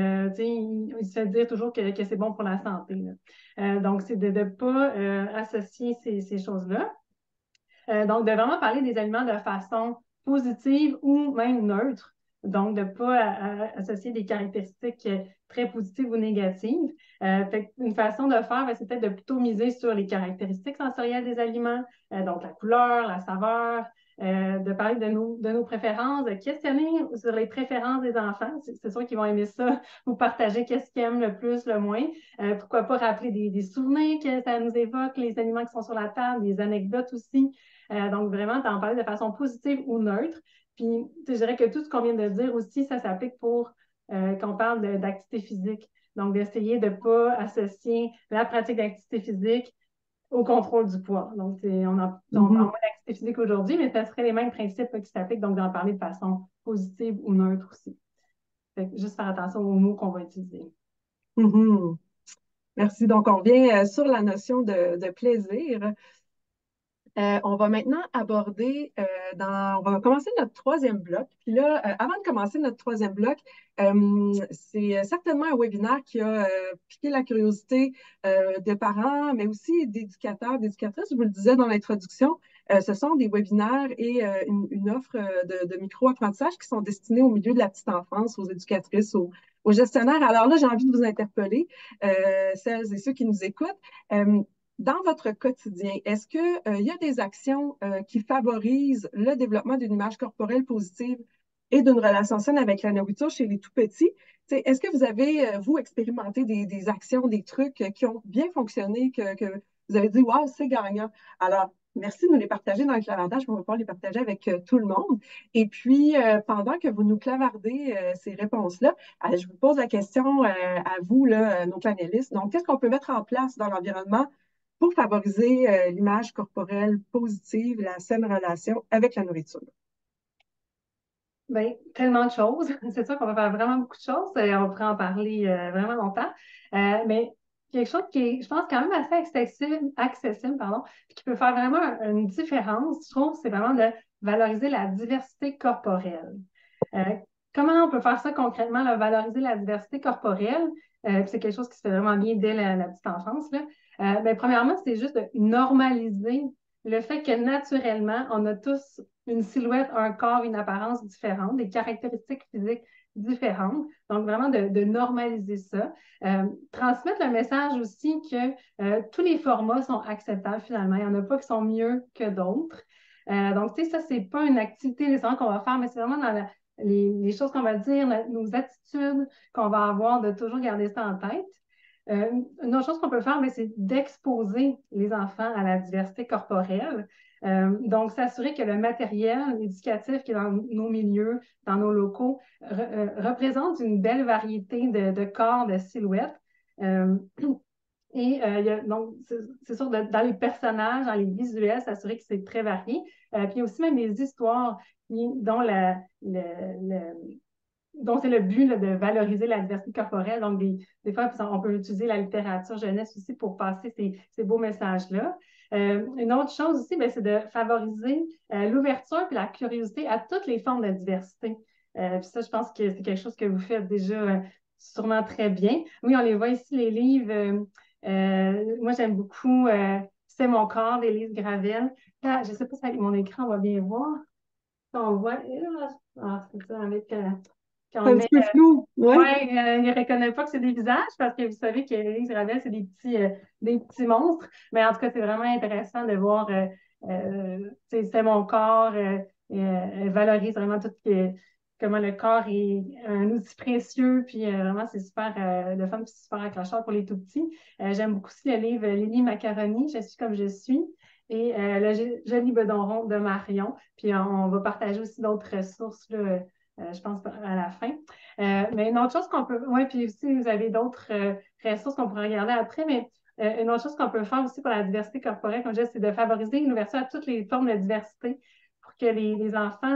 il se fait dire toujours que c'est bon pour la santé, là. Donc, c'est de ne pas associer ces choses-là. Donc, de vraiment parler des aliments de façon positive ou même neutre. Donc, de ne pas associer des caractéristiques très positives ou négatives. Une façon de faire, ben, c'est peut-être de plutôt miser sur les caractéristiques sensorielles des aliments, donc la couleur, la saveur, de parler de nos préférences, de questionner sur les préférences des enfants. C'est sûr qu'ils vont aimer ça, vous partager qu'est-ce qu'ils aiment le plus, le moins. Pourquoi pas rappeler des souvenirs que ça nous évoque, les aliments qui sont sur la table, des anecdotes aussi. Donc, vraiment, d'en parler de façon positive ou neutre. Puis, je dirais que tout ce qu'on vient de dire aussi, ça s'applique pour quand on parle d'activité physique. Donc, d'essayer de ne pas associer la pratique d'activité physique au contrôle du poids. Donc, on parle mhm. moins d'activité physique aujourd'hui, mais ça serait les mêmes principes qui s'appliquent, donc d'en parler de façon positive ou neutre aussi. Fait que juste faire attention aux mots qu'on va utiliser. Mhm. Merci. Donc, on revient sur la notion de plaisir. On va maintenant aborder, on va commencer notre troisième bloc. Puis là, avant de commencer notre troisième bloc, c'est certainement un webinaire qui a piqué la curiosité de parents, mais aussi d'éducateurs, d'éducatrices. Je vous le disais dans l'introduction, ce sont des webinaires et une offre de micro-apprentissage qui sont destinés au milieu de la petite enfance, aux éducatrices, aux gestionnaires. Alors là, j'ai envie de vous interpeller, celles et ceux qui nous écoutent. Euh, Dans votre quotidien, est-ce qu'il y a des actions qui favorisent le développement d'une image corporelle positive et d'une relation saine avec la nourriture chez les tout petits? Est-ce que vous avez, vous, expérimenté des actions, des trucs qui ont bien fonctionné, que vous avez dit, waouh, c'est gagnant? Alors, merci de nous les partager dans le clavardage. On va pouvoir les partager avec tout le monde. Et puis, pendant que vous nous clavardez ces réponses-là, je vous pose la question à vous, là, nos panélistes. Donc, qu'est-ce qu'on peut mettre en place dans l'environnement pour favoriser l'image corporelle positive, la saine relation avec la nourriture? Bien, tellement de choses. C'est sûr qu'on va faire vraiment beaucoup de choses. On pourrait en parler vraiment longtemps. Mais quelque chose qui est, je pense, quand même assez accessible, pardon, puis qui peut faire vraiment une différence, je trouve, c'est vraiment de valoriser la diversité corporelle. Euh, Comment on peut faire ça concrètement, là, valoriser la diversité corporelle? Puis c'est quelque chose qui se fait vraiment bien dès la petite enfance, là. Ben, premièrement, c'est juste de normaliser le fait que naturellement, on a tous une silhouette, un corps, une apparence différente, des caractéristiques physiques différentes. Donc, vraiment de normaliser ça. Transmettre le message aussi que tous les formats sont acceptables finalement. Il n'y en a pas qui sont mieux que d'autres. Donc, tu sais, ça, c'est pas une activité nécessairement qu'on va faire, mais c'est vraiment dans les choses qu'on va dire, nos attitudes qu'on va avoir, de toujours garder ça en tête. Une autre chose qu'on peut faire, c'est d'exposer les enfants à la diversité corporelle. Donc, s'assurer que le matériel éducatif qui est dans nos milieux, dans nos locaux, représente une belle variété de corps, de silhouettes. Donc, c'est sûr, dans les personnages, dans les visuels, s'assurer que c'est très varié. Puis il y a aussi même des histoires dont dont c'est le but là, de valoriser la diversité corporelle. Donc, des fois, on peut utiliser la littérature jeunesse aussi pour passer ces beaux messages-là. Une autre chose aussi, c'est de favoriser l'ouverture et la curiosité à toutes les formes de diversité. Puis ça, je pense que c'est quelque chose que vous faites déjà sûrement très bien. Oui, on les voit ici, les livres. Moi, j'aime beaucoup C'est mon corps d'Élise Gravel. Là, je ne sais pas si avec mon écran, on va bien voir. On voit. C'est ça, avec. Quand on Un met, petit peu flou, oui. ouais, il ne reconnaît pas que c'est des visages parce que vous savez que Élise Ravel, c'est des petits monstres. Mais en tout cas, c'est vraiment intéressant de voir c'est mon corps. Elle valorise vraiment tout comment le corps est un outil précieux. Puis vraiment, c'est super, le fun, c'est super accrocheur pour les tout petits. J'aime beaucoup aussi le livre Lily Macaroni, Je suis comme je suis. Et le joli bedon rond de Marion. Puis on va partager aussi d'autres ressources là, je pense à la fin. Mais une autre chose qu'on peut. Oui, puis aussi, vous avez d'autres ressources qu'on pourrait regarder après, mais une autre chose qu'on peut faire aussi pour la diversité corporelle, comme je disais, c'est de favoriser l'ouverture à toutes les formes de diversité pour que les enfants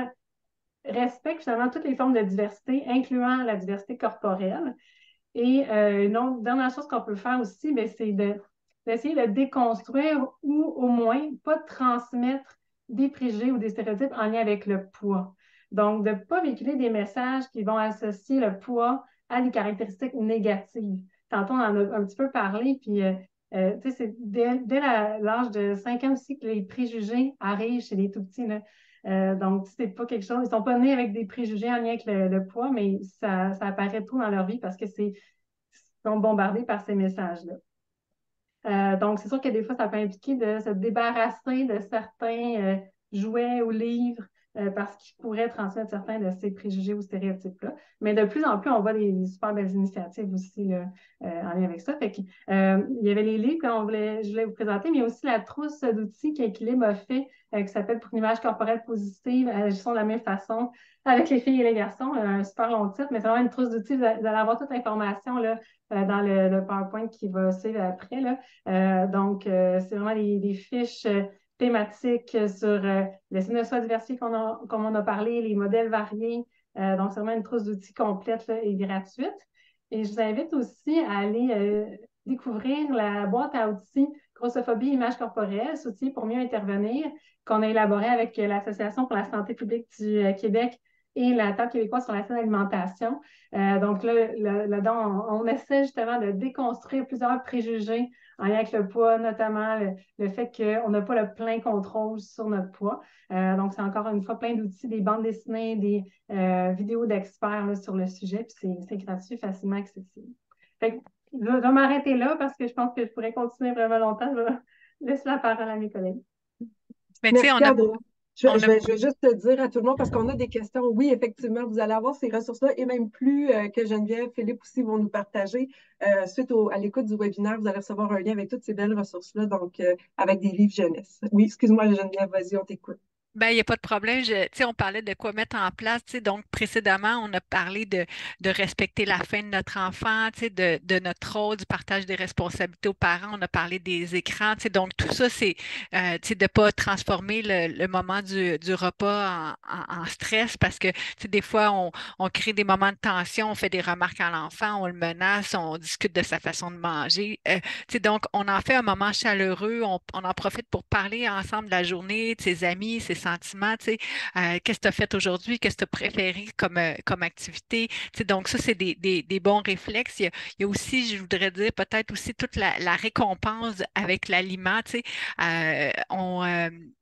respectent finalement toutes les formes de diversité, incluant la diversité corporelle. Et une autre dernière chose qu'on peut faire aussi, c'est d'essayer de déconstruire ou au moins pas de transmettre des préjugés ou des stéréotypes en lien avec le poids. Donc, de ne pas véhiculer des messages qui vont associer le poids à des caractéristiques négatives. Tantôt, on en a un petit peu parlé, puis tu sais, c'est dès l'âge de 5 ans aussi que les préjugés arrivent chez les tout-petits. Donc, c'est pas quelque chose. Ils ne sont pas nés avec des préjugés en lien avec le poids, mais ça apparaît tout dans leur vie parce que ils sont bombardés par ces messages-là. Donc, c'est sûr que des fois, ça peut impliquer de se débarrasser de certains jouets ou livres parce qu'ils pourraient transmettre certains de ces préjugés ou stéréotypes-là. Mais de plus en plus, on voit des super belles initiatives aussi là, en lien avec ça. Fait que, il y avait les livres que je voulais vous présenter, mais il y a aussi la trousse d'outils qu'Équilibre a fait qui s'appelle Pour une image corporelle positive, agissons de la même façon avec les filles et les garçons. Un super long titre, mais c'est vraiment une trousse d'outils. Vous allez avoir toute l'information là, dans le PowerPoint qui va suivre après. Là. Donc, c'est vraiment des fiches thématiques sur le signe de soi diversifié comme on a parlé, les modèles variés. Donc, c'est vraiment une trousse d'outils complète là, et gratuite. Et je vous invite aussi à aller découvrir la boîte à outils Grossophobie, image corporelle, outils pour mieux intervenir, qu'on a élaboré avec l'Association pour la santé publique du Québec et la Table québécoise sur la saine alimentation. Donc là-dedans, on essaie justement de déconstruire plusieurs préjugés en lien avec le poids, notamment le fait qu'on n'a pas le plein contrôle sur notre poids. Donc, c'est encore une fois plein d'outils, des bandes dessinées, des vidéos d'experts sur le sujet, puis c'est gratuit, facilement accessible. Fait que, je vais m'arrêter là parce que je pense que je pourrais continuer vraiment longtemps. Je vais laisser la parole à mes collègues. Mais tu sais, Merci, Andrea. Je vais juste te dire à tout le monde, parce qu'on a des questions. Oui, effectivement, vous allez avoir ces ressources-là et même plus que Geneviève, Philippe aussi vont nous partager. Suite à l'écoute du webinaire, vous allez recevoir un lien avec toutes ces belles ressources-là, donc avec des livres jeunesse. Oui, excuse-moi, Geneviève, vas-y, on t'écoute. Ben, il n'y a pas de problème. Tu sais, on parlait de quoi mettre en place. Tu sais, donc, précédemment, on a parlé de respecter la fin de notre enfant, tu sais, de notre rôle, du partage des responsabilités aux parents. On a parlé des écrans. Tu sais, donc, tout ça, c'est tu sais, de ne pas transformer le moment du repas en stress parce que tu sais, des fois, on crée des moments de tension, on fait des remarques à l'enfant, on le menace, on discute de sa façon de manger. Tu sais, donc, on en fait un moment chaleureux. On en profite pour parler ensemble de la journée, de ses amis, ses sentiments, tu sais, qu'est-ce que tu as fait aujourd'hui, qu'est-ce que tu as préféré comme activité. Tu sais, donc, ça, c'est des bons réflexes. Il y a aussi, je voudrais dire, peut-être aussi toute la récompense avec l'aliment. Tu sais,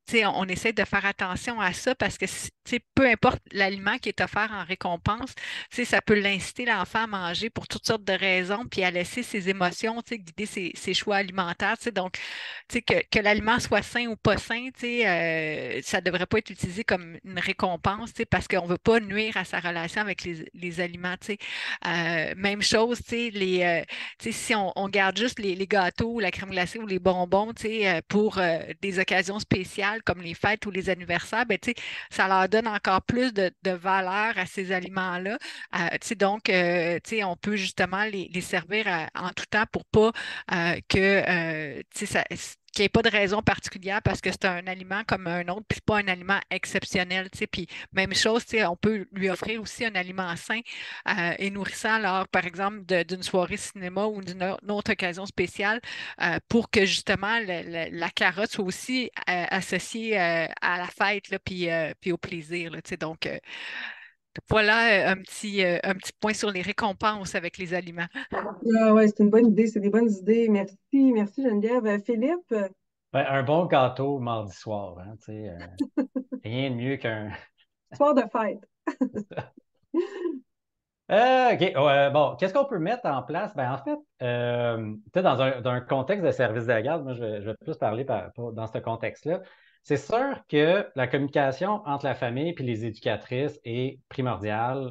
on essaie de faire attention à ça parce que peu importe l'aliment qui est offert en récompense, ça peut l'inciter l'enfant à manger pour toutes sortes de raisons, puis à laisser ses émotions guider ses choix alimentaires. Donc, que l'aliment soit sain ou pas sain, ça ne devrait pas être utilisé comme une récompense parce qu'on ne veut pas nuire à sa relation avec les aliments. Même chose, si on garde juste les gâteaux, la crème glacée ou les bonbons pour des occasions spéciales comme les fêtes ou les anniversaires, ben, ça leur donne encore plus de valeur à ces aliments-là. Donc, on peut justement les servir en tout temps pour pas qu'il n'y ait pas de raison particulière parce que c'est un aliment comme un autre, puis c'est pas un aliment exceptionnel. Puis même chose, on peut lui offrir aussi un aliment sain et nourrissant lors, par exemple, d'une soirée cinéma ou d'une autre occasion spéciale pour que justement la carotte soit aussi associée à la fête, là, puis au plaisir. Là, donc, voilà un petit point sur les récompenses avec les aliments. Ah ouais, c'est une bonne idée, c'est des bonnes idées. Merci, merci Geneviève. Philippe, Ben, un bon gâteau mardi soir, hein, rien de mieux qu'un. soir de fête. OK. Ouais, bon, qu'est-ce qu'on peut mettre en place? Ben, en fait, dans un contexte de service de garde, moi, je vais plus parler dans ce contexte-là. C'est sûr que la communication entre la famille et les éducatrices est primordiale.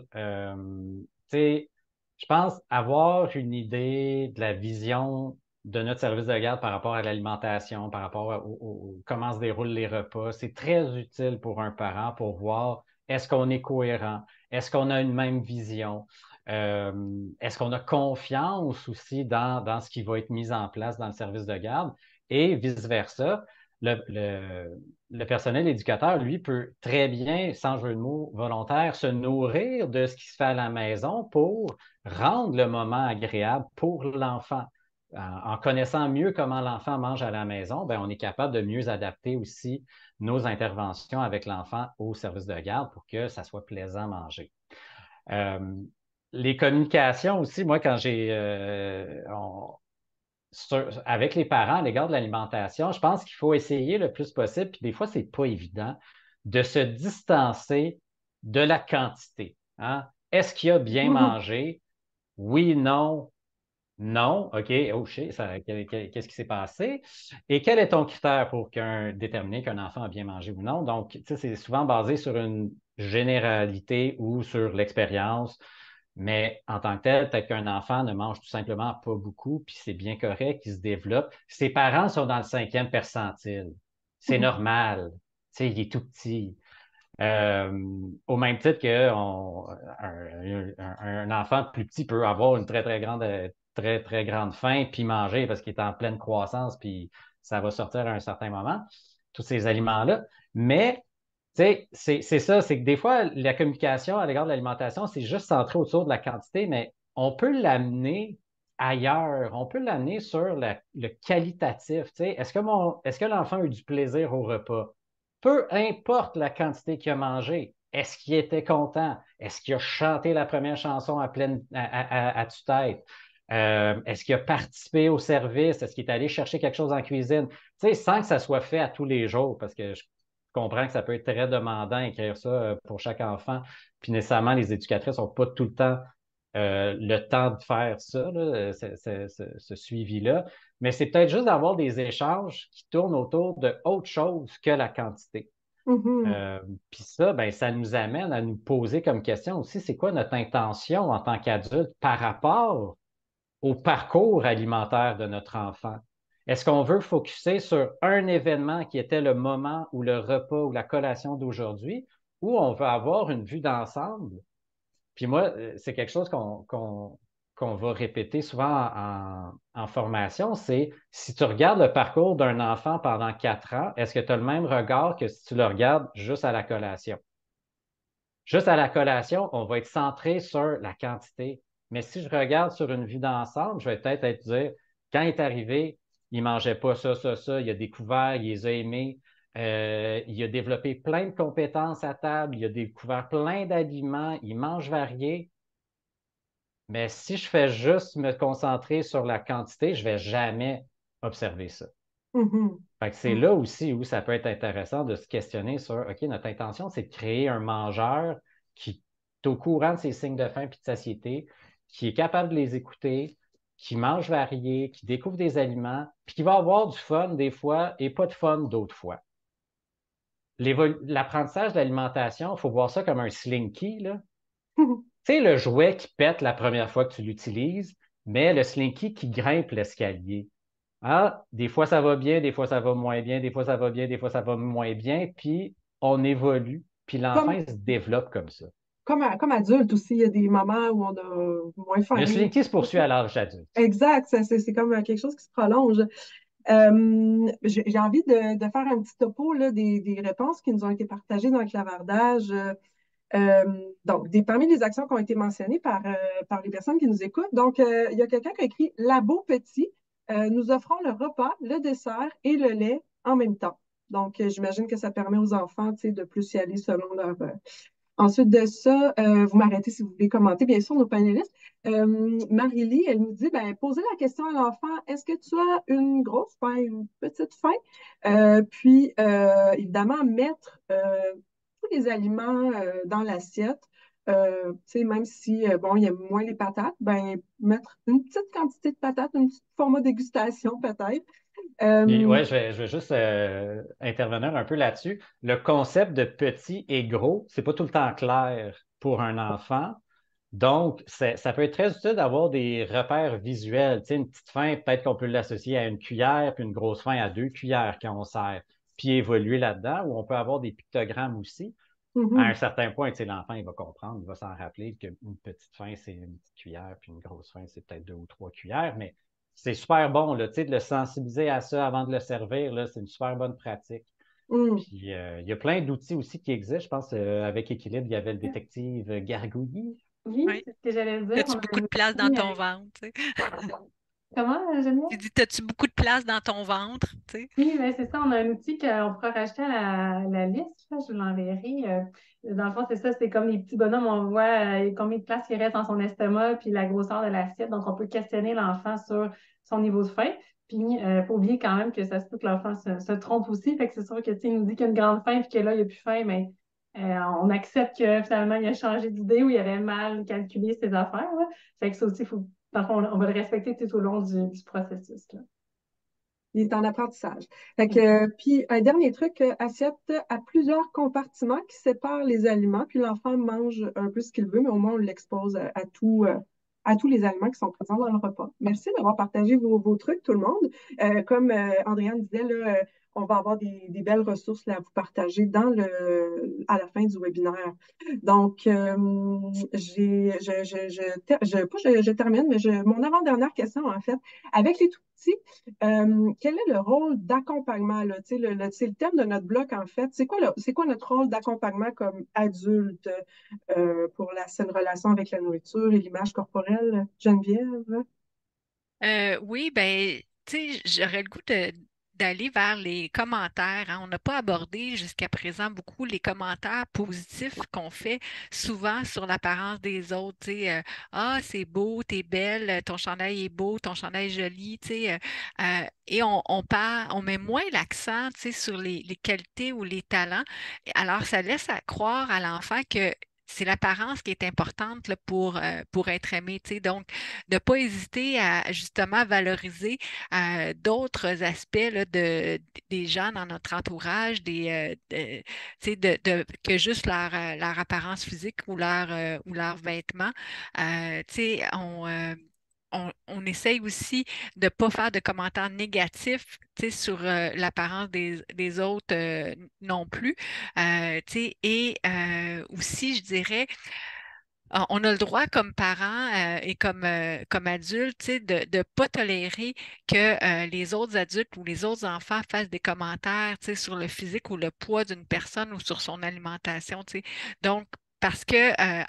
Je pense avoir une idée de la vision de notre service de garde par rapport à l'alimentation, par rapport comment se déroulent les repas, c'est très utile pour un parent pour voir est-ce qu'on est cohérent, est-ce qu'on a une même vision, est-ce qu'on a confiance aussi dans ce qui va être mis en place dans le service de garde et vice-versa. Le personnel éducateur, lui, peut très bien, sans jeu de mots volontaire, se nourrir de ce qui se fait à la maison pour rendre le moment agréable pour l'enfant. En connaissant mieux comment l'enfant mange à la maison, ben, on est capable de mieux adapter aussi nos interventions avec l'enfant au service de garde pour que ça soit plaisant à manger. Les communications aussi, moi, quand avec les parents à l'égard de l'alimentation, je pense qu'il faut essayer le plus possible, puis des fois, ce n'est pas évident, de se distancer de la quantité. Hein? Est-ce qu'il a bien mangé? Oui, non. Non, OK, oh shit, qu'est-ce qui s'est passé? Et quel est ton critère pour déterminer qu'un enfant a bien mangé ou non? Donc, tu sais, c'est souvent basé sur une généralité ou sur l'expérience, mais en tant que tel, peut-être qu'un enfant ne mange tout simplement pas beaucoup, puis c'est bien correct, il se développe. Ses parents sont dans le 5e percentile. C'est normal. Tu sais, il est tout petit. Au même titre qu'un enfant plus petit peut avoir une très, très grande faim, puis manger parce qu'il est en pleine croissance, puis ça va sortir à un certain moment, tous ces aliments-là. Mais, tu sais, c'est ça, c'est que des fois, la communication à l'égard de l'alimentation, c'est juste centré autour de la quantité, mais on peut l'amener ailleurs. On peut l'amener sur le qualitatif. Tu sais, est-ce que l'enfant a eu du plaisir au repas? Peu importe la quantité qu'il a mangé, est-ce qu'il était content? Est-ce qu'il a chanté la première chanson à tue-tête? Est-ce qu'il a participé au service? Est-ce qu'il est allé chercher quelque chose en cuisine? Tu sais, sans que ça soit fait à tous les jours, parce que je comprends que ça peut être très demandant d'écrire ça pour chaque enfant. Puis nécessairement, les éducatrices n'ont pas tout le temps le temps de faire ça, là, ce suivi-là. Mais c'est peut-être juste d'avoir des échanges qui tournent autour de autre chose que la quantité. Puis ça, ben, ça nous amène à nous poser comme question aussi, c'est quoi notre intention en tant qu'adulte par rapport au parcours alimentaire de notre enfant? Est-ce qu'on veut focuser sur un événement qui était le moment ou le repas ou la collation d'aujourd'hui, ou on veut avoir une vue d'ensemble? Puis moi, c'est quelque chose qu'on va répéter souvent en formation, c'est si tu regardes le parcours d'un enfant pendant 4 ans, est-ce que tu as le même regard que si tu le regardes juste à la collation? Juste à la collation, on va être centré sur la quantité. Mais si je regarde sur une vue d'ensemble, je vais peut-être être dire, quand il est arrivé, il ne mangeait pas ça, il a découvert, il les a aimés, il a développé plein de compétences à table, il a découvert plein d'aliments, il mange varié. Mais si je fais juste me concentrer sur la quantité, je ne vais jamais observer ça. Mhm. Fait que c'est là aussi où ça peut être intéressant de se questionner sur, OK, notre intention, c'est de créer un mangeur qui est au courant de ses signes de faim et de satiété, qui est capable de les écouter, qui mange varié, qui découvre des aliments, puis qui va avoir du fun des fois et pas de fun d'autres fois. L'apprentissage de l'alimentation, il faut voir ça comme un slinky, là. Tu sais, le jouet qui pète la première fois que tu l'utilises, mais le slinky qui grimpe l'escalier. Ah, des fois ça va bien, des fois ça va moins bien, des fois ça va bien, des fois ça va moins bien, puis on évolue, puis l'enfant Comme, il se développe comme ça. comme adulte aussi, il y a des moments où on a moins faim. Le slinky se poursuit à l'âge adulte. Exact, c'est comme quelque chose qui se prolonge. J'ai envie de faire un petit topo là, des réponses qui nous ont été partagées dans le clavardage. Donc, parmi les actions qui ont été mentionnées par les personnes qui nous écoutent, donc, il y a quelqu'un qui a écrit Labo Petit, nous offrons le repas, le dessert et le lait en même temps. Donc, j'imagine que ça permet aux enfants, tu sais, de plus y aller selon leur. Ensuite de ça, vous m'arrêtez si vous voulez commenter, bien sûr, nos panélistes. Marie-Lie, elle nous dit, ben, posez la question à l'enfant, est-ce que tu as une grosse faim, une petite faim? Puis, évidemment, mettre tous les aliments dans l'assiette. Tu sais, même si, bon, il y a moins les patates, ben, mettre une petite quantité de patates, un petit format dégustation peut-être. Puis, Euh, ouais, je vais juste intervenir un peu là-dessus. Le concept de petit et gros, c'est pas tout le temps clair pour un enfant. Donc, ça peut être très utile d'avoir des repères visuels. Tu sais, une petite faim, peut-être qu'on peut l'associer à une cuillère, puis une grosse faim à 2 cuillères quand on sert, puis évoluer là-dedans, ou on peut avoir des pictogrammes aussi. À un mhm. certain point, tu sais, l'enfant, il va comprendre, il va s'en rappeler qu'une petite faim, c'est une petite cuillère, puis une grosse faim, c'est peut-être 2 ou 3 cuillères, mais c'est super bon, là, tu sais, de le sensibiliser à ça avant de le servir, là, c'est une super bonne pratique. Mm. Puis, il y a plein d'outils aussi qui existent. Je pense avec Équilibre, il y avait le détective Gargouillis. Oui, Oui. c'est ce que j'allais dire. On As-tu a beaucoup un de place dans outil, ton ventre? Tu sais? comment, Geneviève? Tu dis, as-tu beaucoup de place dans ton ventre? Tu sais? Oui, ben c'est ça, on a un outil qu'on pourra rajouter à la liste, là, je vous l'enverrai. Dans le fond, c'est ça, c'est comme les petits bonhommes, on voit combien de place il reste dans son estomac, puis la grosseur de l'assiette. Donc, on peut questionner l'enfant sur son niveau de faim. Puis, il faut oublier quand même que ça se peut que l'enfant se trompe aussi. Fait que c'est sûr que, tu sais, il nous dit qu'il y a une grande faim, puis que là, il n'y a plus faim, mais on accepte que finalement, il a changé d'idée ou il avait mal calculé ses affaires, là. Fait que ça aussi, faut, dans le fond, on va le respecter tout au long du processus, là. Il est en apprentissage. Fait que, puis un dernier truc, assiette à plusieurs compartiments qui séparent les aliments, puis l'enfant mange un peu ce qu'il veut, mais au moins on l'expose à tous les aliments qui sont présents dans le repas. Merci d'avoir partagé vos trucs, tout le monde. Comme Andréane disait, là, on va avoir des belles ressources là, à vous partager à la fin du webinaire. Donc, je termine, mais mon avant-dernière question, en fait, avec les tout petits, quel est le rôle d'accompagnement, là? Tu sais, c'est le thème de notre bloc, en fait. C'est quoi notre rôle d'accompagnement comme adulte pour la saine relation avec la nourriture et l'image corporelle, Geneviève? Oui, ben, tu sais, j'aurais le goût d'aller vers les commentaires, hein. On n'a pas abordé jusqu'à présent beaucoup les commentaires positifs qu'on fait souvent sur l'apparence des autres. Tu sais, ah, c'est beau, t'es belle, ton chandail est beau, ton chandail est joli, tu sais. Et on met moins l'accent, tu sais, sur les qualités ou les talents. Alors, ça laisse à croire à l'enfant que c'est l'apparence qui est importante là, pour être aimé, tu sais. Donc, ne pas hésiter à justement valoriser d'autres aspects là, des gens dans notre entourage, tu sais, que juste leur apparence physique ou leurs vêtements. Tu sais, on essaye aussi de ne pas faire de commentaires négatifs, tu sais, sur l'apparence des autres non plus. Tu sais, et aussi, je dirais, on a le droit comme parents et comme adultes, tu sais, de ne pas tolérer que les autres adultes ou les autres enfants fassent des commentaires, tu sais, sur le physique ou le poids d'une personne ou sur son alimentation, tu sais. Donc, parce que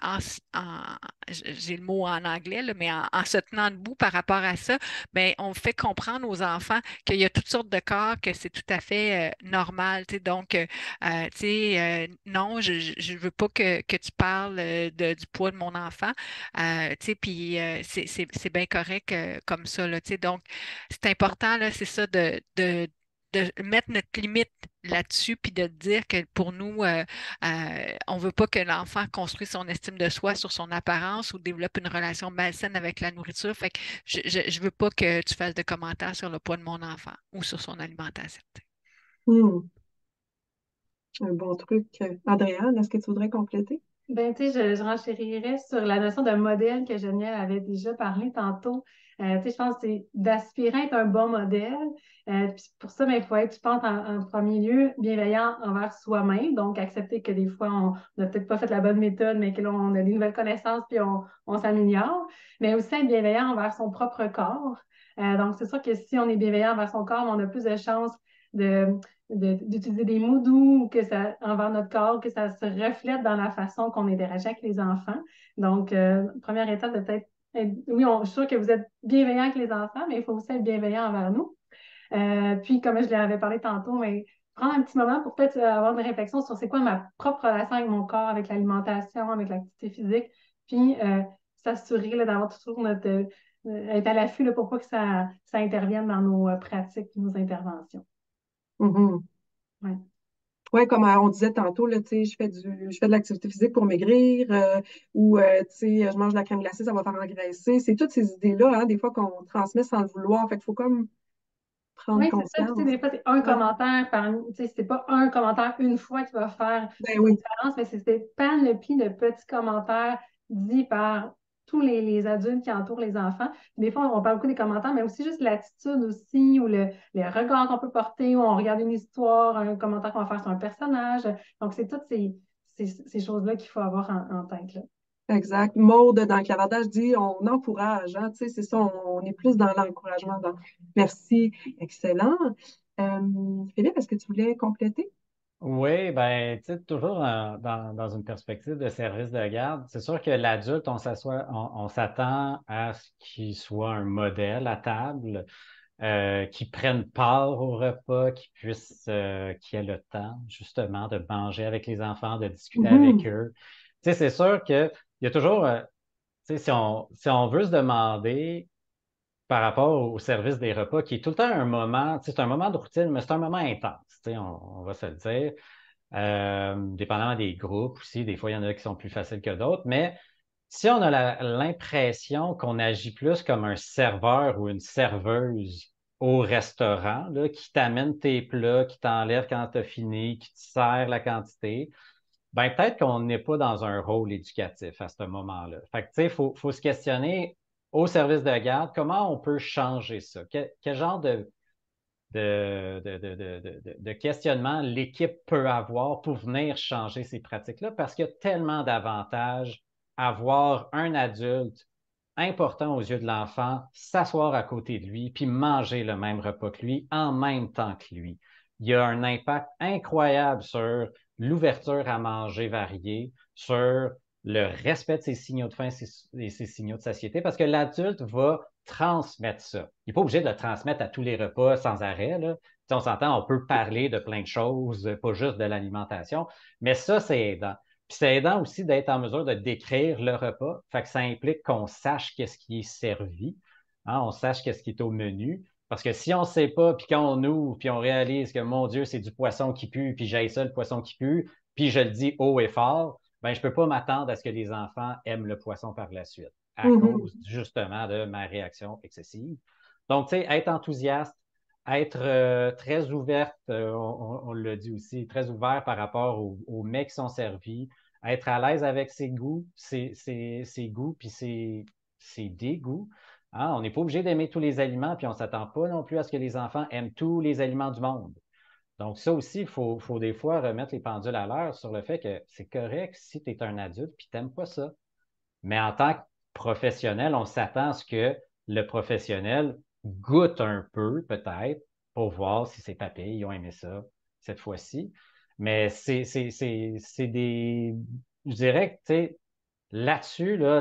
j'ai le mot en anglais, là, mais en se tenant debout par rapport à ça, ben, on fait comprendre aux enfants qu'il y a toutes sortes de corps, que c'est tout à fait normal. Tu sais. Donc, tu sais, non, je veux pas que tu parles du poids de mon enfant. Tu sais, puis c'est bien correct comme ça, là, tu sais. Donc, c'est important, là, c'est ça, de mettre notre limite là-dessus, puis de dire que pour nous, on ne veut pas que l'enfant construise son estime de soi sur son apparence ou développe une relation malsaine avec la nourriture. Fait que je veux pas que tu fasses de commentaires sur le poids de mon enfant ou sur son alimentation. Hmm, un bon truc. Andréane, est-ce que tu voudrais compléter? Ben, tu sais, je renchérirais sur la notion de modèle que Geneviève avait déjà parlé tantôt. Tu sais, je pense que c'est d'aspirer à être un bon modèle. Puis pour ça, ben, il faut être, je pense, en premier lieu, bienveillant envers soi-même. Donc, accepter que des fois, on n'a peut-être pas fait la bonne méthode, mais que là, on a des nouvelles connaissances, puis on s'améliore. Mais aussi être bienveillant envers son propre corps. Donc, c'est sûr que si on est bienveillant envers son corps, on a plus de chances de d'utiliser des mots doux ou que ça, envers notre corps, que ça se reflète dans la façon qu'on interagit avec les enfants. Donc, première étape de peut-être oui, je suis sûre que vous êtes bienveillant avec les enfants, mais il faut aussi être bienveillant envers nous. Puis, comme je l'avais parlé tantôt, mais prendre un petit moment pour peut-être avoir une réflexion sur c'est quoi ma propre relation avec mon corps, avec l'alimentation, avec l'activité physique, puis s'assurer là, d'avoir toujours être à l'affût là, pour pas que ça intervienne dans nos pratiques et nos interventions. Mhm. Ouais. Ouais, comme on disait tantôt, là, tu sais, je fais de l'activité physique pour maigrir, ou tu sais, je mange de la crème glacée, ça va faire engraisser. C'est toutes ces idées-là, hein, des fois qu'on transmet sans le vouloir. Fait qu'il faut comme prendre Oui, c'est ça. Puis, tu sais, conscience. des fois, c'est un Ouais. commentaire tu sais, c'est pas un commentaire une fois qui va faire Ben la oui, différence, mais c'est cette panoplie de petits commentaires dits par tous les adultes qui entourent les enfants. Des fois, on parle beaucoup des commentaires, mais aussi juste l'attitude aussi, ou les regards qu'on peut porter, ou on regarde une histoire, un commentaire qu'on va faire sur un personnage. Donc, c'est toutes ces choses-là qu'il faut avoir en tête, là. exact. Maude, dans le clavardage, dit on encourage, hein, tu sais, c'est ça, on est plus dans l'encouragement. Merci, excellent. Philippe, est-ce que tu voulais compléter? Oui, ben, tu sais, toujours dans une perspective de service de garde, c'est sûr que l'adulte, on s'attend à ce qu'il soit un modèle à table, qui prenne part au repas, qui ait le temps, justement, de manger avec les enfants, de discuter avec Mhm. eux. Tu sais, c'est sûr qu'il y a toujours, tu sais, si on veut se demander par rapport au service des repas, qui est tout le temps un moment, tu sais, c'est un moment de routine, mais c'est un moment intense, tu sais, on va se le dire. Dépendamment des groupes aussi, des fois, il y en a qui sont plus faciles que d'autres, mais si on a l'impression qu'on agit plus comme un serveur ou une serveuse au restaurant, là, qui t'amène tes plats, qui t'enlève quand tu as fini, qui te sert la quantité, ben peut-être qu'on n'est pas dans un rôle éducatif à ce moment-là. Fait que, tu sais, il faut se questionner au service de garde, comment on peut changer ça? Quel genre de questionnement l'équipe peut avoir pour venir changer ces pratiques-là? Parce qu'il y a tellement d'avantages à voir un adulte important aux yeux de l'enfant s'asseoir à côté de lui puis manger le même repas que lui en même temps que lui. Il y a un impact incroyable sur l'ouverture à manger variée, sur le respect de ses signaux de faim et ses signaux de satiété, parce que l'adulte va transmettre ça. Il n'est pas obligé de le transmettre à tous les repas sans arrêt, là. Si on s'entend, on peut parler de plein de choses, pas juste de l'alimentation, mais ça, c'est aidant. Puis c'est aidant aussi d'être en mesure de décrire le repas. Fait que ça implique qu'on sache qu'est-ce qui est servi, hein, on sache qu'est-ce qui est au menu. Parce que si on ne sait pas, puis quand on ouvre, puis on réalise que, mon Dieu, c'est du poisson qui pue, puis j'ai ça, le poisson qui pue, puis je le dis haut et fort, ben je ne peux pas m'attendre à ce que les enfants aiment le poisson par la suite, à Mhm. cause justement de ma réaction excessive. Donc, tu sais, être enthousiaste, être très ouverte, on l'a dit aussi, très ouvert par rapport aux mets qui sont servis, être à l'aise avec ses goûts, ses goûts, puis ses dégoûts. Hein, on n'est pas obligé d'aimer tous les aliments, puis on ne s'attend pas non plus à ce que les enfants aiment tous les aliments du monde. Donc, ça aussi, il faut des fois remettre les pendules à l'heure sur le fait que c'est correct si tu es un adulte puis tu n'aimes pas ça. Mais en tant que professionnel, on s'attend à ce que le professionnel goûte un peu, peut-être, pour voir si ses papilles ont aimé ça cette fois-ci. Mais c'est des. Je dirais que, tu sais, là-dessus, là,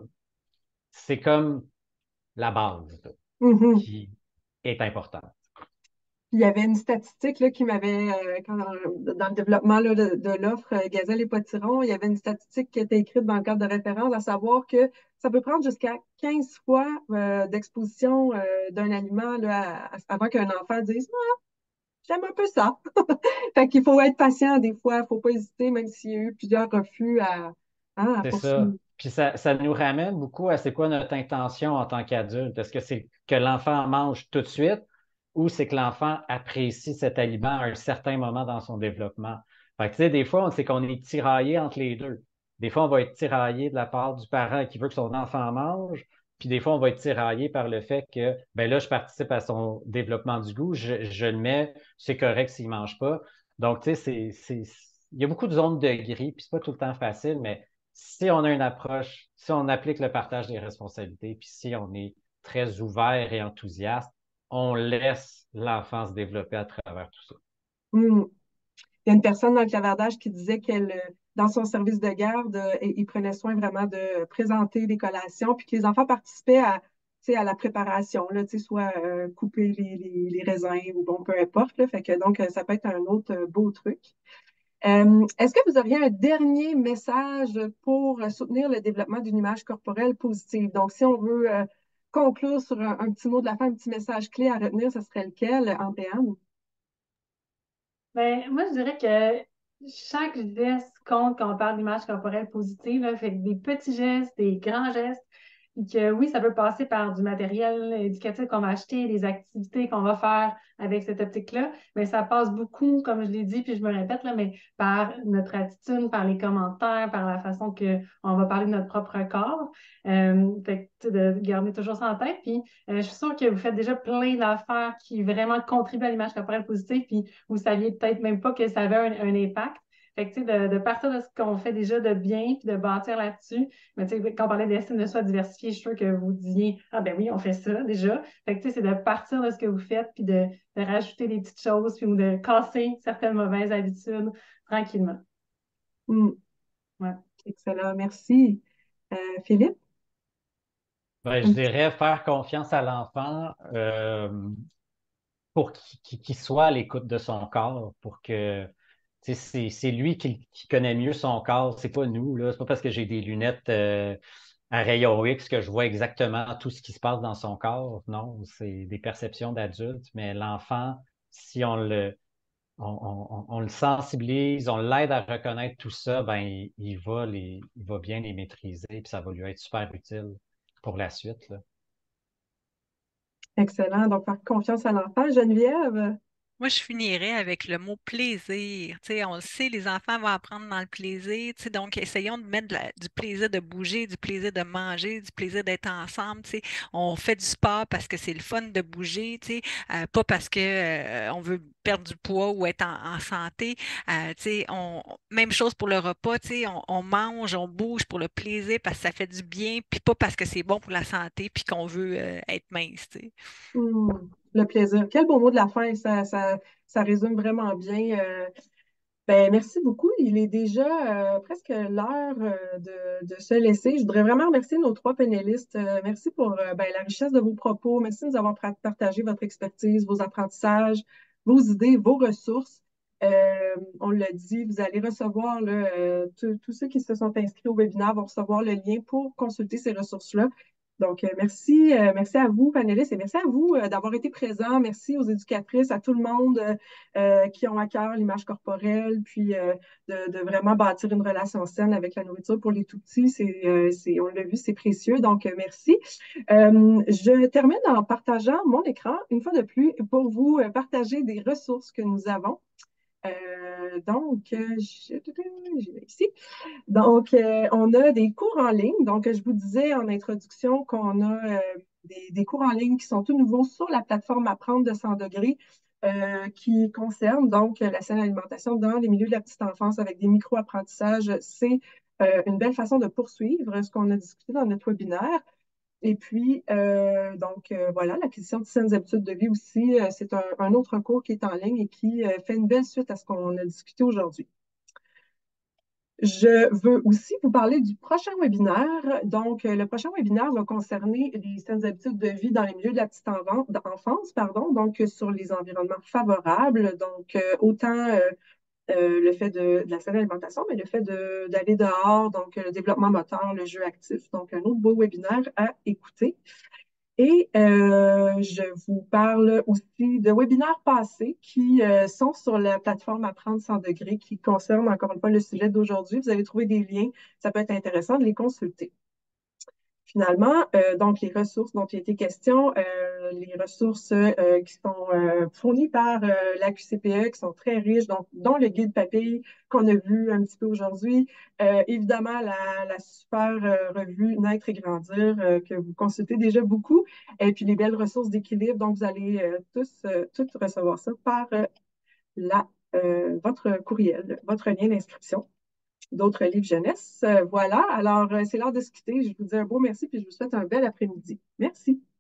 c'est comme la base là, Mhm. qui est importante. Il y avait une statistique là, qui m'avait, dans le développement là, de l'offre Gazelle et Potiron, il y avait une statistique qui était écrite dans le cadre de référence, à savoir que ça peut prendre jusqu'à 15 fois d'exposition d'un aliment là, avant qu'un enfant dise j'aime un peu ça. Fait qu'il faut être patient des fois, il ne faut pas hésiter, même s'il y a eu plusieurs refus à C'est poursuivre. ça. Puis ça nous ramène beaucoup à c'est quoi notre intention en tant qu'adulte. Est-ce que c'est que l'enfant mange tout de suite ou c'est que l'enfant apprécie cet aliment à un certain moment dans son développement? Fait que, tu sais, des fois, c'est qu'on est tiraillé entre les deux. Des fois, on va être tiraillé de la part du parent qui veut que son enfant mange, puis des fois, on va être tiraillé par le fait que, ben là, je participe à son développement du goût, je le mets, c'est correct s'il ne mange pas. Donc, tu sais, il y a beaucoup de zones de gris, puis c'est pas tout le temps facile, mais si on a une approche, si on applique le partage des responsabilités, puis si on est très ouvert et enthousiaste, on laisse l'enfant se développer à travers tout ça. Hmm. Il y a une personne dans le clavardage qui disait dans son service de garde, il prenait soin vraiment de présenter des collations, puis que les enfants participaient à la préparation, là, soit couper les raisins ou bon, peu importe. Là, fait que, donc, ça peut être un autre beau truc. Est-ce que vous auriez un dernier message pour soutenir le développement d'une image corporelle positive? Donc, si on veut conclure sur un petit mot de la fin, un petit message clé à retenir, ce serait lequel, Andréane? Ben, moi, je dirais que chaque geste compte quand on parle d'image corporelle positive, là, fait que des petits gestes, des grands gestes, et que oui, ça peut passer par du matériel éducatif qu'on va acheter, des activités qu'on va faire avec cette optique-là, mais ça passe beaucoup, comme je l'ai dit, puis je me répète, là, mais par notre attitude, par les commentaires, par la façon qu'on va parler de notre propre corps. Fait que, tu sais, de garder toujours ça en tête. Puis, je suis sûre que vous faites déjà plein d'affaires qui vraiment contribuent à l'image corporelle positive, puis vous saviez peut-être même pas que ça avait un impact. Fait que, tu sais, de partir de ce qu'on fait déjà de bien, puis de bâtir là-dessus. Mais tu sais, quand on parlait d'estime de soi diversifiée, je suis sûre que vous disiez, ah ben oui, on fait ça déjà. Fait que, tu sais, c'est de partir de ce que vous faites, puis de rajouter des petites choses, puis ou de casser certaines mauvaises habitudes tranquillement. Hmm. Ouais. Excellent, merci. Philippe? Ben, je Un petit- dirais faire confiance à l'enfant pour qu'il soit à l'écoute de son corps, pour que tu sais, c'est lui qui connaît mieux son corps, c'est pas nous, là. C'est pas parce que j'ai des lunettes à rayon X que je vois exactement tout ce qui se passe dans son corps. Non, c'est des perceptions d'adultes, mais l'enfant, si on le sensibilise, on l'aide à reconnaître tout ça, ben il va bien les maîtriser, puis ça va lui être super utile pour la suite, là. Excellent. Donc, faire confiance à l'enfant. Geneviève? Moi, je finirais avec le mot plaisir. Tu sais, on le sait, les enfants vont apprendre dans le plaisir. Tu sais, donc, essayons de mettre du plaisir de bouger, du plaisir de manger, du plaisir d'être ensemble. Tu sais. On fait du sport parce que c'est le fun de bouger, tu sais, pas parce que, on veut perdre du poids ou être en santé. Tu sais, même chose pour le repas. Tu sais, on mange, on bouge pour le plaisir parce que ça fait du bien, puis pas parce que c'est bon pour la santé, puis qu'on veut être mince. Tu sais. Hmm, le plaisir. Quel beau mot de la fin. Ça résume vraiment bien. Ben, merci beaucoup. Il est déjà presque l'heure de se laisser. Je voudrais vraiment remercier nos trois panélistes. Merci pour ben, la richesse de vos propos. Merci de nous avoir partagé votre expertise, vos apprentissages, vos idées, vos ressources. On l'a dit, vous allez recevoir, là, tous ceux qui se sont inscrits au webinaire vont recevoir le lien pour consulter ces ressources-là. Donc, merci à vous, panélistes, et merci à vous d'avoir été présents. Merci aux éducatrices, à tout le monde qui ont à cœur l'image corporelle, puis de vraiment bâtir une relation saine avec la nourriture pour les tout-petits. On l'a vu, c'est précieux. Donc, merci. Je termine en partageant mon écran, une fois de plus, pour vous partager des ressources que nous avons. Je vais ici. Donc, on a des cours en ligne. Donc, je vous disais en introduction qu'on a des cours en ligne qui sont tout nouveaux sur la plateforme Apprendre de 100 degrés, qui concernent donc la saine alimentation dans les milieux de la petite enfance avec des micro-apprentissages. C'est une belle façon de poursuivre ce qu'on a discuté dans notre webinaire. Et puis, voilà, l'acquisition de saines habitudes de vie aussi, c'est un autre cours qui est en ligne et qui fait une belle suite à ce qu'on a discuté aujourd'hui. Je veux aussi vous parler du prochain webinaire. Donc, le prochain webinaire va concerner les saines habitudes de vie dans les milieux de la petite enfance, pardon, donc sur les environnements favorables. Donc, autant le fait de la saine alimentation, mais le fait d'aller dehors, donc le développement moteur, le jeu actif. Donc, un autre beau webinaire à écouter. Et je vous parle aussi de webinaires passés qui sont sur la plateforme Apprendre 100 degrés qui concernent encore une fois le sujet d'aujourd'hui. Vous allez trouver des liens, ça peut être intéressant de les consulter. Finalement, donc les ressources dont il a été question, les ressources qui sont fournies par la QCPE, qui sont très riches, donc, dont le guide papier qu'on a vu un petit peu aujourd'hui, évidemment la super revue Naître et grandir que vous consultez déjà beaucoup, et puis les belles ressources d'équilibre, donc vous allez tous recevoir ça par votre courriel, votre lien d'inscription. D'autres livres jeunesse. Voilà, alors c'est l'heure de se quitter. Je vous dis un beau merci puis je vous souhaite un bel après-midi. Merci.